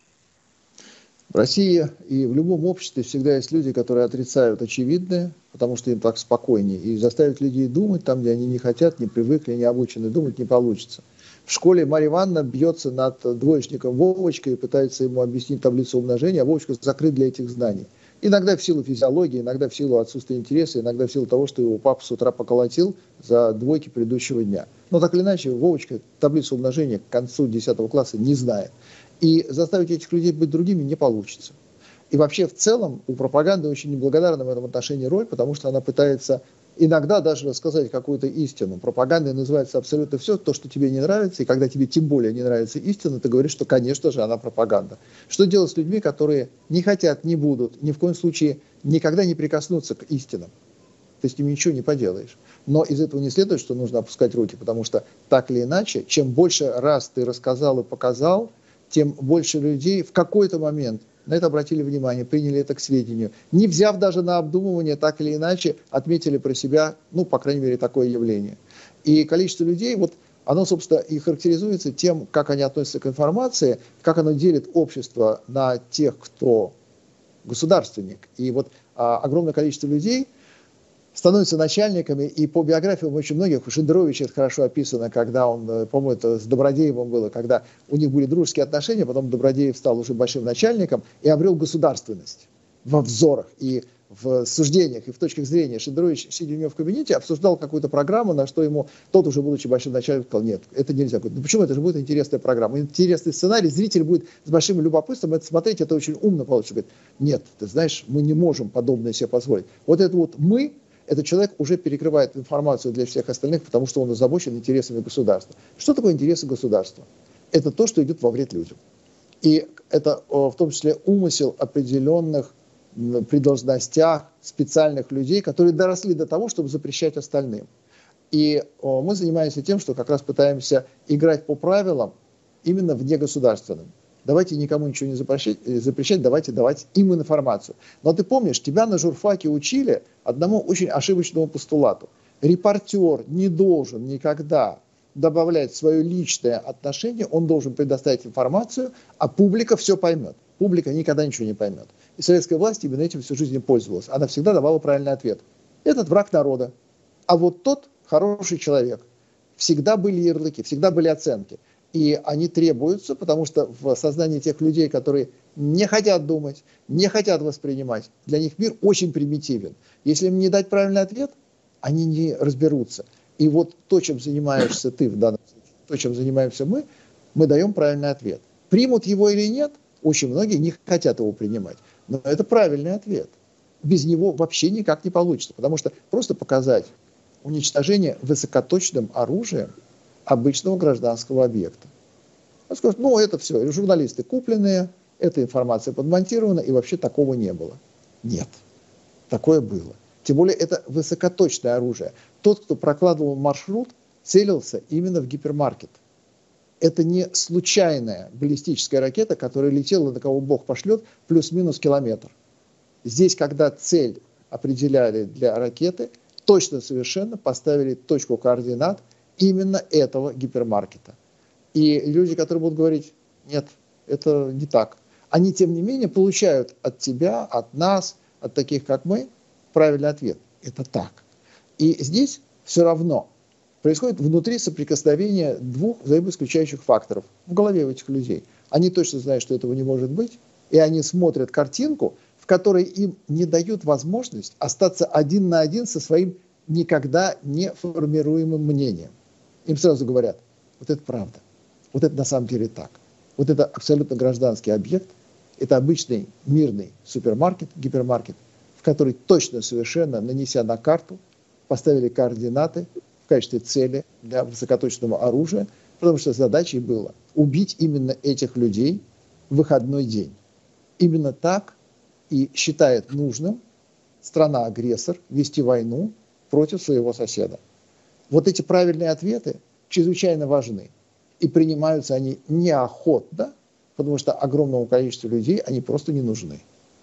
B: В России и в любом обществе всегда есть люди, которые отрицают очевидное, потому что им так спокойнее. И заставить людей думать там, где они не хотят, не привыкли, не обучены думать, не получится. В школе Марья Ивановна бьется над двоечником Вовочкой и пытается ему объяснить таблицу умножения, а Вовочка закрыт для этих знаний. Иногда в силу физиологии, иногда в силу отсутствия интереса, иногда в силу того, что его папа с утра поколотил за двойки предыдущего дня. Но так или иначе, Вовочка таблицу умножения к концу 10 класса не знает. И заставить этих людей быть другими не получится. И вообще в целом у пропаганды очень неблагодарна в этом отношении роль, потому что она пытается иногда даже рассказать какую-то истину. Пропагандой называется абсолютно все, то, что тебе не нравится, и когда тебе тем более не нравится истина, ты говоришь, что, конечно же, она пропаганда. Что делать с людьми, которые не хотят, не будут, ни в коем случае никогда не прикоснутся к истинам? Ты с ними ничего не поделаешь. Но из этого не следует, что нужно опускать руки, потому что так или иначе, чем больше раз ты рассказал и показал, тем больше людей в какой-то момент на это обратили внимание, приняли это к сведению. Не взяв даже на обдумывание, так или иначе отметили про себя, ну, по крайней мере, такое явление. И количество людей, вот оно, собственно, и характеризуется тем, как они относятся к информации, как оно делит общество на тех, кто государственник. И вот огромное количество людей становятся начальниками, и по биографиям очень многих, у Шендеровича это хорошо описано, когда он, по-моему, это с Добродеевым было, когда у них были дружеские отношения, потом Добродеев стал уже большим начальником и обрел государственность во взорах и в суждениях, и в точках зрения. Шендерович, сидя у него в кабинете, обсуждал какую-то программу, на что ему тот, уже будучи большим начальником, сказал: нет, это нельзя. Говорит: ну почему, это же будет интересная программа, интересный сценарий, зритель будет с большим любопытством это смотреть, это очень умно получится. Говорит: нет, ты знаешь, мы не можем подобное себе позволить. Вот это вот мы, этот человек уже перекрывает информацию для всех остальных, потому что он озабочен интересами государства. Что такое интересы государства? Это то, что идет во вред людям. И это в том числе умысел определенных при должностях специальных людей, которые доросли до того, чтобы запрещать остальным. И мы занимаемся тем, что как раз пытаемся играть по правилам, именно внегосударственным. Давайте никому ничего не запрещать, давайте давать им информацию. Но ты помнишь, тебя на журфаке учили одному очень ошибочному постулату. Репортер не должен никогда добавлять свое личное отношение, он должен предоставить информацию, а публика все поймет. Публика никогда ничего не поймет. И советская власть именно этим всю жизнь пользовалась. Она всегда давала правильный ответ. Этот враг народа. А вот тот хороший человек. Всегда были ярлыки, всегда были оценки. И они требуются, потому что в сознании тех людей, которые не хотят думать, не хотят воспринимать, для них мир очень примитивен. Если им не дать правильный ответ, они не разберутся. И вот то, чем занимаешься ты в данном случае, то, чем занимаемся мы даем правильный ответ. Примут его или нет, очень многие не хотят его принимать. Но это правильный ответ. Без него вообще никак не получится. Потому что просто показать уничтожение высокоточным оружием обычного гражданского объекта. Он скажет, ну это все, журналисты купленные, эта информация подмонтирована, и вообще такого не было. Нет, такое было. Тем более это высокоточное оружие. Тот, кто прокладывал маршрут, целился именно в гипермаркет. Это не случайная баллистическая ракета, которая летела, на кого Бог пошлет, плюс-минус километр. Здесь, когда цель определяли для ракеты, точно совершенно поставили точку координат именно этого гипермаркета. И люди, которые будут говорить, нет, это не так, они, тем не менее, получают от тебя, от нас, от таких, как мы, правильный ответ. Это так. И здесь все равно происходит внутри соприкосновения двух взаимоисключающих факторов в голове у этих людей. Они точно знают, что этого не может быть, и они смотрят картинку, в которой им не дают возможность остаться один на один со своим никогда не формируемым мнением. Им сразу говорят, вот это правда, вот это на самом деле так. Вот это абсолютно гражданский объект, это обычный мирный супермаркет, гипермаркет, в который точно совершенно, нанеся на карту, поставили координаты в качестве цели для высокоточного оружия, потому что задачей было убить именно этих людей в выходной день. Именно так и считает нужным страна-агрессор вести войну против своего соседа. Вот эти правильные ответы чрезвычайно важны. И принимаются они неохотно, потому что огромному количеству людей они просто не нужны.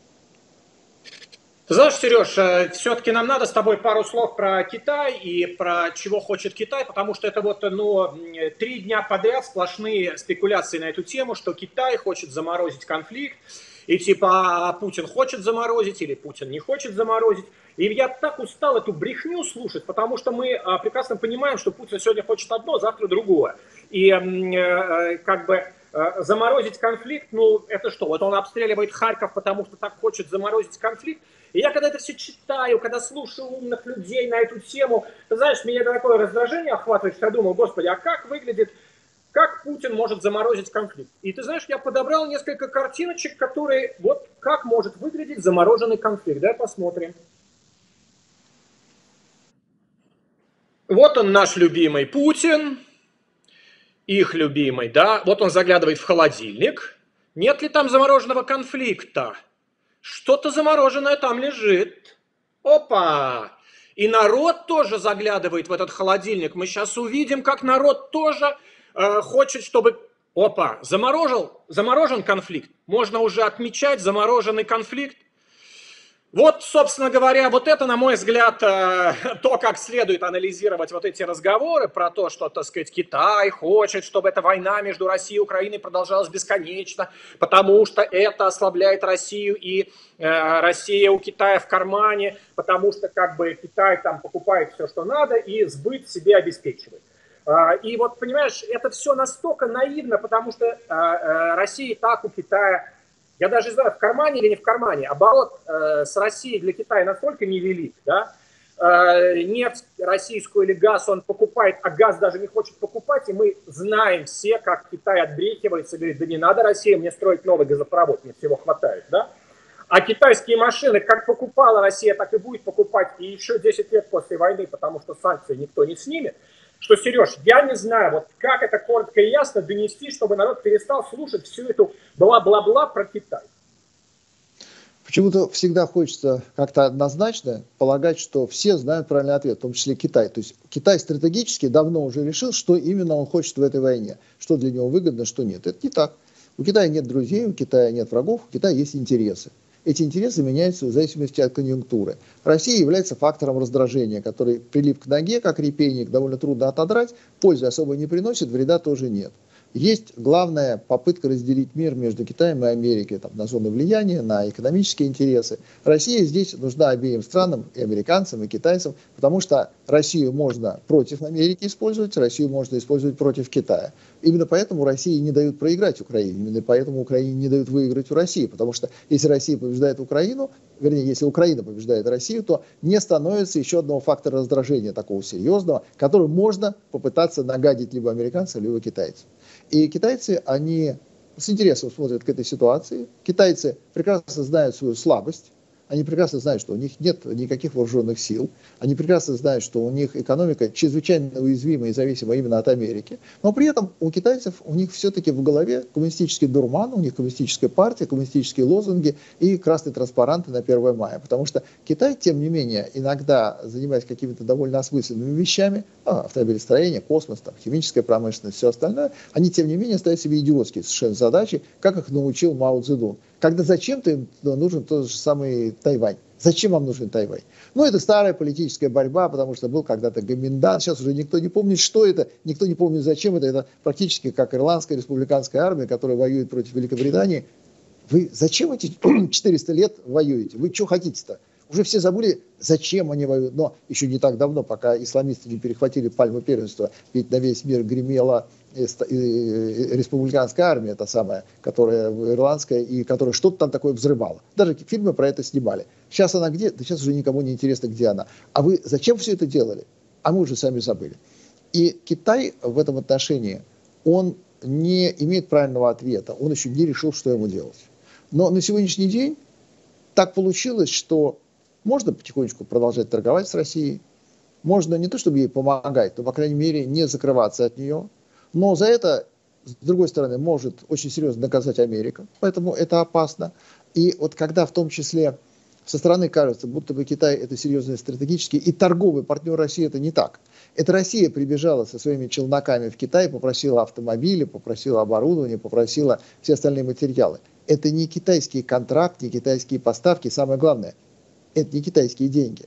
A: Ты знаешь, Сереж, все-таки нам надо с тобой пару слов про Китай и про чего хочет Китай, потому что это вот 3 дня подряд сплошные спекуляции на эту тему, что Китай хочет заморозить конфликт, и типа Путин хочет заморозить или Путин не хочет заморозить. И я так устал эту брехню слушать, потому что мы прекрасно понимаем, что Путин сегодня хочет одно, завтра другое. И как бы заморозить конфликт, ну это что, вот он обстреливает Харьков, потому что так хочет заморозить конфликт. И я когда это все читаю, когда слушаю умных людей на эту тему, ты знаешь, меня такое раздражение охватывает, что я думаю, господи, а как выглядит, как Путин может заморозить конфликт? И ты знаешь, я подобрал несколько картиночек, которые, вот как может выглядеть замороженный конфликт. Давай посмотрим. Вот он, наш любимый Путин, их любимый, да, вот он заглядывает в холодильник. Нет ли там замороженного конфликта? Что-то замороженное там лежит. Опа! И народ тоже заглядывает в этот холодильник. Мы сейчас увидим, как народ тоже хочет, чтобы... Опа! Заморожен конфликт. Можно уже отмечать замороженный конфликт. Вот, собственно говоря, вот это, на мой взгляд, то, как следует анализировать вот эти разговоры про то, что, так сказать, Китай хочет, чтобы эта война между Россией и Украиной продолжалась бесконечно, потому что это ослабляет Россию, и Россия у Китая в кармане, потому что как бы Китай там покупает все, что надо, и сбыт себе обеспечивает. И вот, понимаешь, это все настолько наивно, потому что Россия и так у Китая... Я даже не знаю, в кармане или не в кармане. Оборот с Россией для Китая настолько невелик, да? Нефть российскую или газ он покупает, а газ даже не хочет покупать. И мы знаем все, как Китай отбрехивается, говорит, да не надо России мне строить новый газопровод, мне всего хватает, да? А китайские машины, как покупала Россия, так и будет покупать и еще 10 лет после войны, потому что санкции никто не снимет. Что, Сереж, я не знаю, вот как это коротко и ясно донести, чтобы народ перестал слушать всю эту бла-бла-бла про Китай.
B: Почему-то всегда хочется как-то однозначно полагать, что все знают правильный ответ, в том числе Китай. То есть Китай стратегически давно уже решил, что именно он хочет в этой войне, что для него выгодно, что нет. Это не так. У Китая нет друзей, у Китая нет врагов, у Китая есть интересы. Эти интересы меняются в зависимости от конъюнктуры. Россия является фактором раздражения, который прилип к ноге, как репейник, довольно трудно отодрать, пользы особо не приносит, вреда тоже нет. Есть главная попытка разделить мир между Китаем и Америкой там, на зоны влияния, на экономические интересы. Россия здесь нужна обеим странам, и американцам, и китайцам, потому что Россию можно против Америки использовать, Россию можно использовать против Китая. Именно поэтому России не дают проиграть Украине, именно поэтому Украине не дают выиграть у России, потому что если Россия побеждает Украину, вернее, если Украина побеждает Россию, то не становится еще одного фактора раздражения такого серьезного, который можно попытаться нагадить либо американцам, либо китайцам. И китайцы, они с интересом смотрят к этой ситуации. Китайцы прекрасно знают свою слабость. Они прекрасно знают, что у них нет никаких вооруженных сил. Они прекрасно знают, что у них экономика чрезвычайно уязвима и зависима именно от Америки. Но при этом у китайцев, у них все-таки в голове коммунистический дурман, у них коммунистическая партия, коммунистические лозунги и красные транспаранты на 1 мая. Потому что Китай, тем не менее, иногда занимаясь какими-то довольно осмысленными вещами, автомобилестроение, космос, там, химическая промышленность, все остальное, они, тем не менее, ставят себе идиотские совершенно задачи, как их научил Мао Цзэдун. Когда зачем-то им нужен тот же самый Тайвань. Зачем вам нужен Тайвань? Ну, это старая политическая борьба, потому что был когда-то Гоминдан. Сейчас уже никто не помнит, что это, никто не помнит, зачем это. Это практически как ирландская республиканская армия, которая воюет против Великобритании. Вы зачем эти 400 лет воюете? Вы что хотите-то? Уже все забыли, зачем они воюют. Но еще не так давно, пока исламисты не перехватили пальму первенства, ведь на весь мир гремела республиканская армия, та самая, которая ирландская, и которая что-то там такое взрывала. Даже фильмы про это снимали. Сейчас она где? Да сейчас уже никому не интересно, где она. А вы зачем все это делали? А мы уже сами забыли. И Китай в этом отношении, он не имеет правильного ответа. Он еще не решил, что ему делать. Но на сегодняшний день так получилось, что можно потихонечку продолжать торговать с Россией. Можно не то, чтобы ей помогать, но, по крайней мере, не закрываться от нее. Но за это, с другой стороны, может очень серьезно наказать Америка. Поэтому это опасно. И вот когда в том числе со стороны кажется, будто бы Китай это серьезный стратегический и торговый партнер России, это не так. Это Россия прибежала со своими челноками в Китай, попросила автомобили, попросила оборудование, попросила все остальные материалы. Это не китайский контракт, не китайские поставки. Самое главное, это не китайские деньги.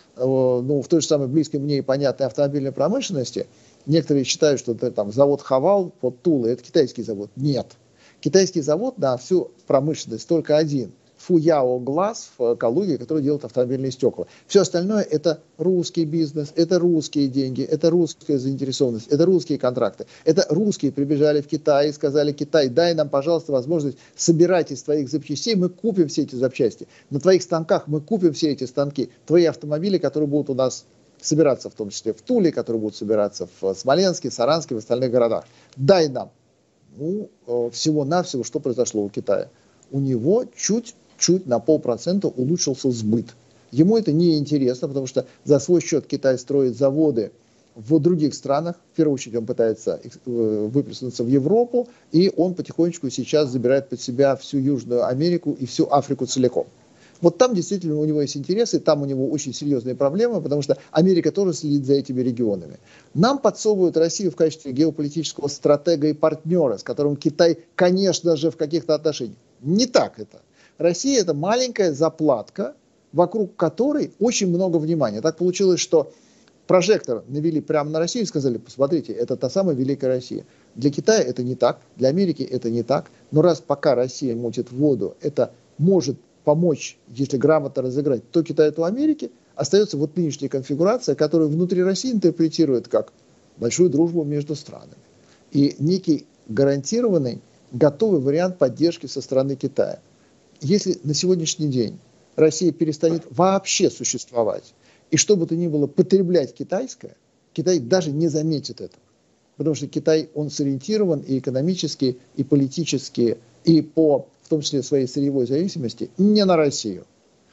B: Ну, в той же самой близкой мне и понятной автомобильной промышленности некоторые считают, что это там завод Хавал под Тулой, это китайский завод. Нет. Китайский завод на всю промышленность только один. Фуяо Глаз в Калуге, который делает автомобильные стекла. Все остальное это русский бизнес, это русские деньги, это русская заинтересованность, это русские контракты. Это русские прибежали в Китай и сказали: Китай, дай нам, пожалуйста, возможность собирать из твоих запчастей, мы купим все эти запчасти. На твоих станках мы купим все эти станки, твои автомобили, которые будут у нас собираться, в том числе в Туле, которые будут собираться в Смоленске, Саранске, в остальных городах. Дай нам. Ну, всего-навсего, что произошло у Китая. У него чуть на 0,5% улучшился сбыт. Ему это не интересно, потому что за свой счет Китай строит заводы в других странах. В первую очередь он пытается выплеснуться в Европу, и он потихонечку сейчас забирает под себя всю Южную Америку и всю Африку целиком. Вот там действительно у него есть интересы, там у него очень серьезные проблемы, потому что Америка тоже следит за этими регионами. Нам подсовывают Россию в качестве геополитического стратега и партнера, с которым Китай, конечно же, в каких-то отношениях. Не так это. Россия – это маленькая заплатка, вокруг которой очень много внимания. Так получилось, что прожектор навели прямо на Россию и сказали: посмотрите, это та самая великая Россия. Для Китая это не так, для Америки это не так. Но раз пока Россия мутит воду, это может помочь, если грамотно разыграть, то Китаю, то Америке, остается вот нынешняя конфигурация, которую внутри России интерпретируют как большую дружбу между странами. И некий гарантированный, готовый вариант поддержки со стороны Китая. Если на сегодняшний день Россия перестанет вообще существовать, и что бы то ни было потреблять китайское, Китай даже не заметит этого. Потому что Китай, он сориентирован и экономически, и политически, и по, в том числе, своей сырьевой зависимости, не на Россию.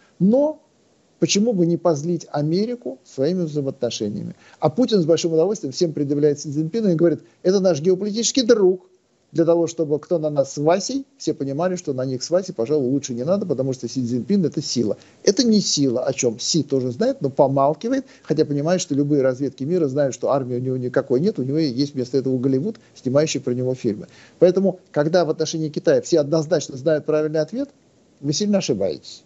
B: Но почему бы не позлить Америку своими взаимоотношениями? А Путин с большим удовольствием всем предъявляет Си Цзиньпину и говорит: это наш геополитический друг. для того, чтобы кто на нас с Васей, все понимали, что на них с Васей, пожалуй, лучше не надо, потому что Си Цзиньпин – это сила. Это не сила, о чем Си тоже знает, но помалкивает, хотя понимает, что любые разведки мира знают, что армии у него никакой нет, у него есть вместо этого Голливуд, снимающий про него фильмы. Поэтому, когда в отношении Китая все однозначно знают правильный ответ, вы сильно ошибаетесь.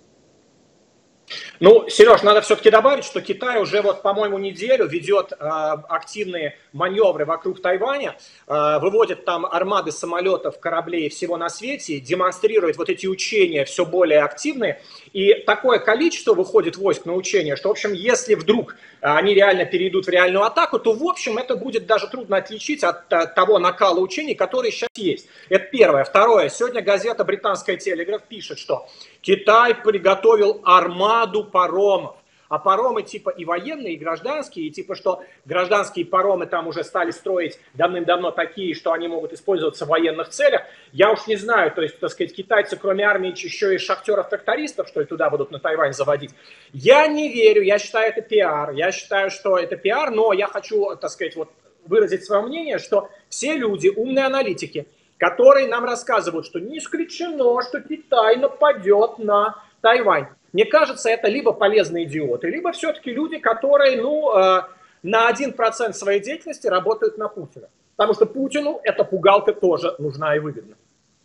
A: Ну, Сереж, надо все-таки добавить, что Китай уже, вот, по-моему, неделю ведет активные маневры вокруг Тайваня, выводит там армады самолетов, кораблей всего на свете, демонстрирует вот эти учения все более активные. И такое количество выходит войск на учения, что, в общем, если вдруг они реально перейдут в реальную атаку, то, в общем, это будет даже трудно отличить от того накала учений, который сейчас есть. Это первое. Второе. Сегодня газета «Британская Телеграф» пишет, что Китай приготовил армаду паромов. А паромы типа и военные, и гражданские, и типа что гражданские паромы там уже стали строить давным-давно такие, что они могут использоваться в военных целях. Я уж не знаю, то есть, так сказать, китайцы кроме армии еще и шахтеров-трактористов, что ли, туда будут на Тайвань заводить. Я не верю, я считаю это пиар, но я хочу, так сказать, вот выразить свое мнение, что все люди, умные аналитики, которые нам рассказывают, что не исключено, что Китай нападет на Тайвань. Мне кажется, это либо полезные идиоты, либо все-таки люди, которые, на 1% своей деятельности работают на Путина. Потому что Путину эта пугалка тоже нужна и выгодна.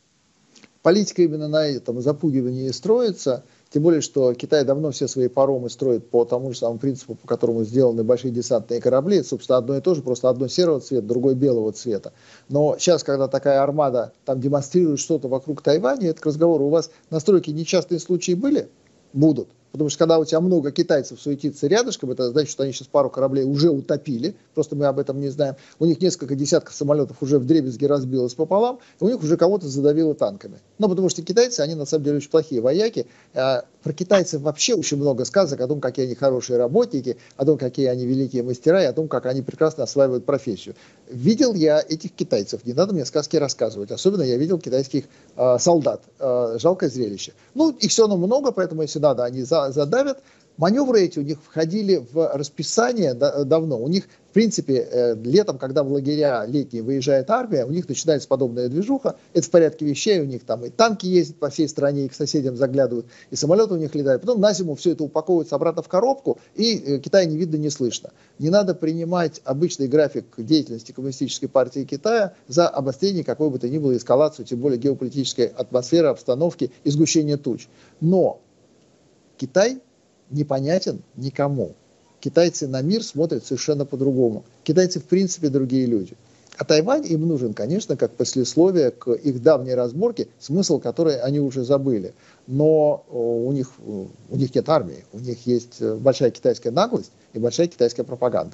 B: Политика именно на этом запугивании строится. Тем более, что Китай давно все свои паромы строит по тому же самому принципу, по которому сделаны большие десантные корабли. Это, собственно, одно и то же, просто одно серого цвета, другой белого цвета. Но сейчас, когда такая армада там демонстрирует что-то вокруг Тайваня, это к разговору, у вас на стройке нечастые случаи были? Будут. Потому что когда у тебя много китайцев суетится рядышком, это значит, что они сейчас пару кораблей уже утопили, просто мы об этом не знаем. У них несколько десятков самолетов уже вдребезги разбилось пополам, и у них уже кого-то задавило танками. Ну, потому что китайцы, они на самом деле очень плохие вояки. Про китайцев вообще очень много сказок о том, какие они хорошие работники, о том, какие они великие мастера, и о том, как они прекрасно осваивают профессию. Видел я этих китайцев, не надо мне сказки рассказывать. Особенно я видел китайских солдат. Жалкое зрелище. Ну, их все равно много, поэтому, если надо, они задавят. Маневры эти у них входили в расписание давно. У них, в принципе, летом, когда в лагеря летние выезжает армия, у них начинается подобная движуха. Это в порядке вещей. У них там и танки ездят по всей стране, и к соседям заглядывают, и самолеты у них летают. Потом на зиму все это упаковывается обратно в коробку, и Китая не видно, не слышно. Не надо принимать обычный график деятельности Коммунистической партии Китая за обострение какой бы то ни было эскалацию, тем более геополитической атмосферы, обстановки и сгущения туч. Но Китай непонятен никому. Китайцы на мир смотрят совершенно по-другому. Китайцы в принципе другие люди. А Тайвань им нужен, конечно, как послесловие к их давней разборке, смысл который они уже забыли. Но у них нет армии, у них есть большая китайская наглость и большая китайская пропаганда.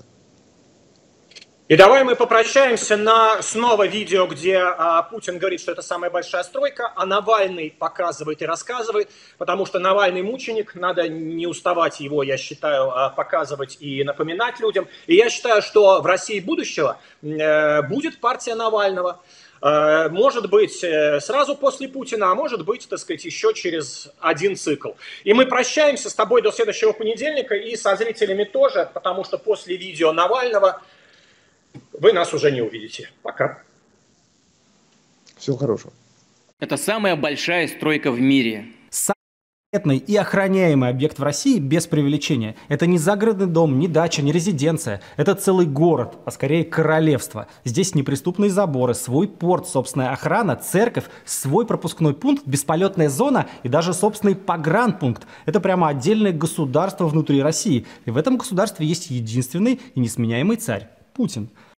A: И давай мы попрощаемся на снова видео, где Путин говорит, что это самая большая стройка, а Навальный показывает и рассказывает, потому что Навальный мученик, надо не уставать его, я считаю, показывать и напоминать людям. И я считаю, что в России будущего будет партия Навального. Может быть, сразу после Путина, а может быть, так сказать, еще через один цикл. И мы прощаемся с тобой до следующего понедельника и со зрителями тоже, потому что после видео Навального вы нас уже не увидите. Пока.
B: Всего хорошего.
C: Это самая большая стройка в мире.
D: Самый и охраняемый объект в России без преувеличения. Это не загородный дом, не дача, не резиденция. Это целый город, а скорее королевство. Здесь неприступные заборы, свой порт, собственная охрана, церковь, свой пропускной пункт, бесполетная зона и даже собственный погранпункт. Это прямо отдельное государство внутри России. И в этом государстве есть единственный и несменяемый царь – Путин.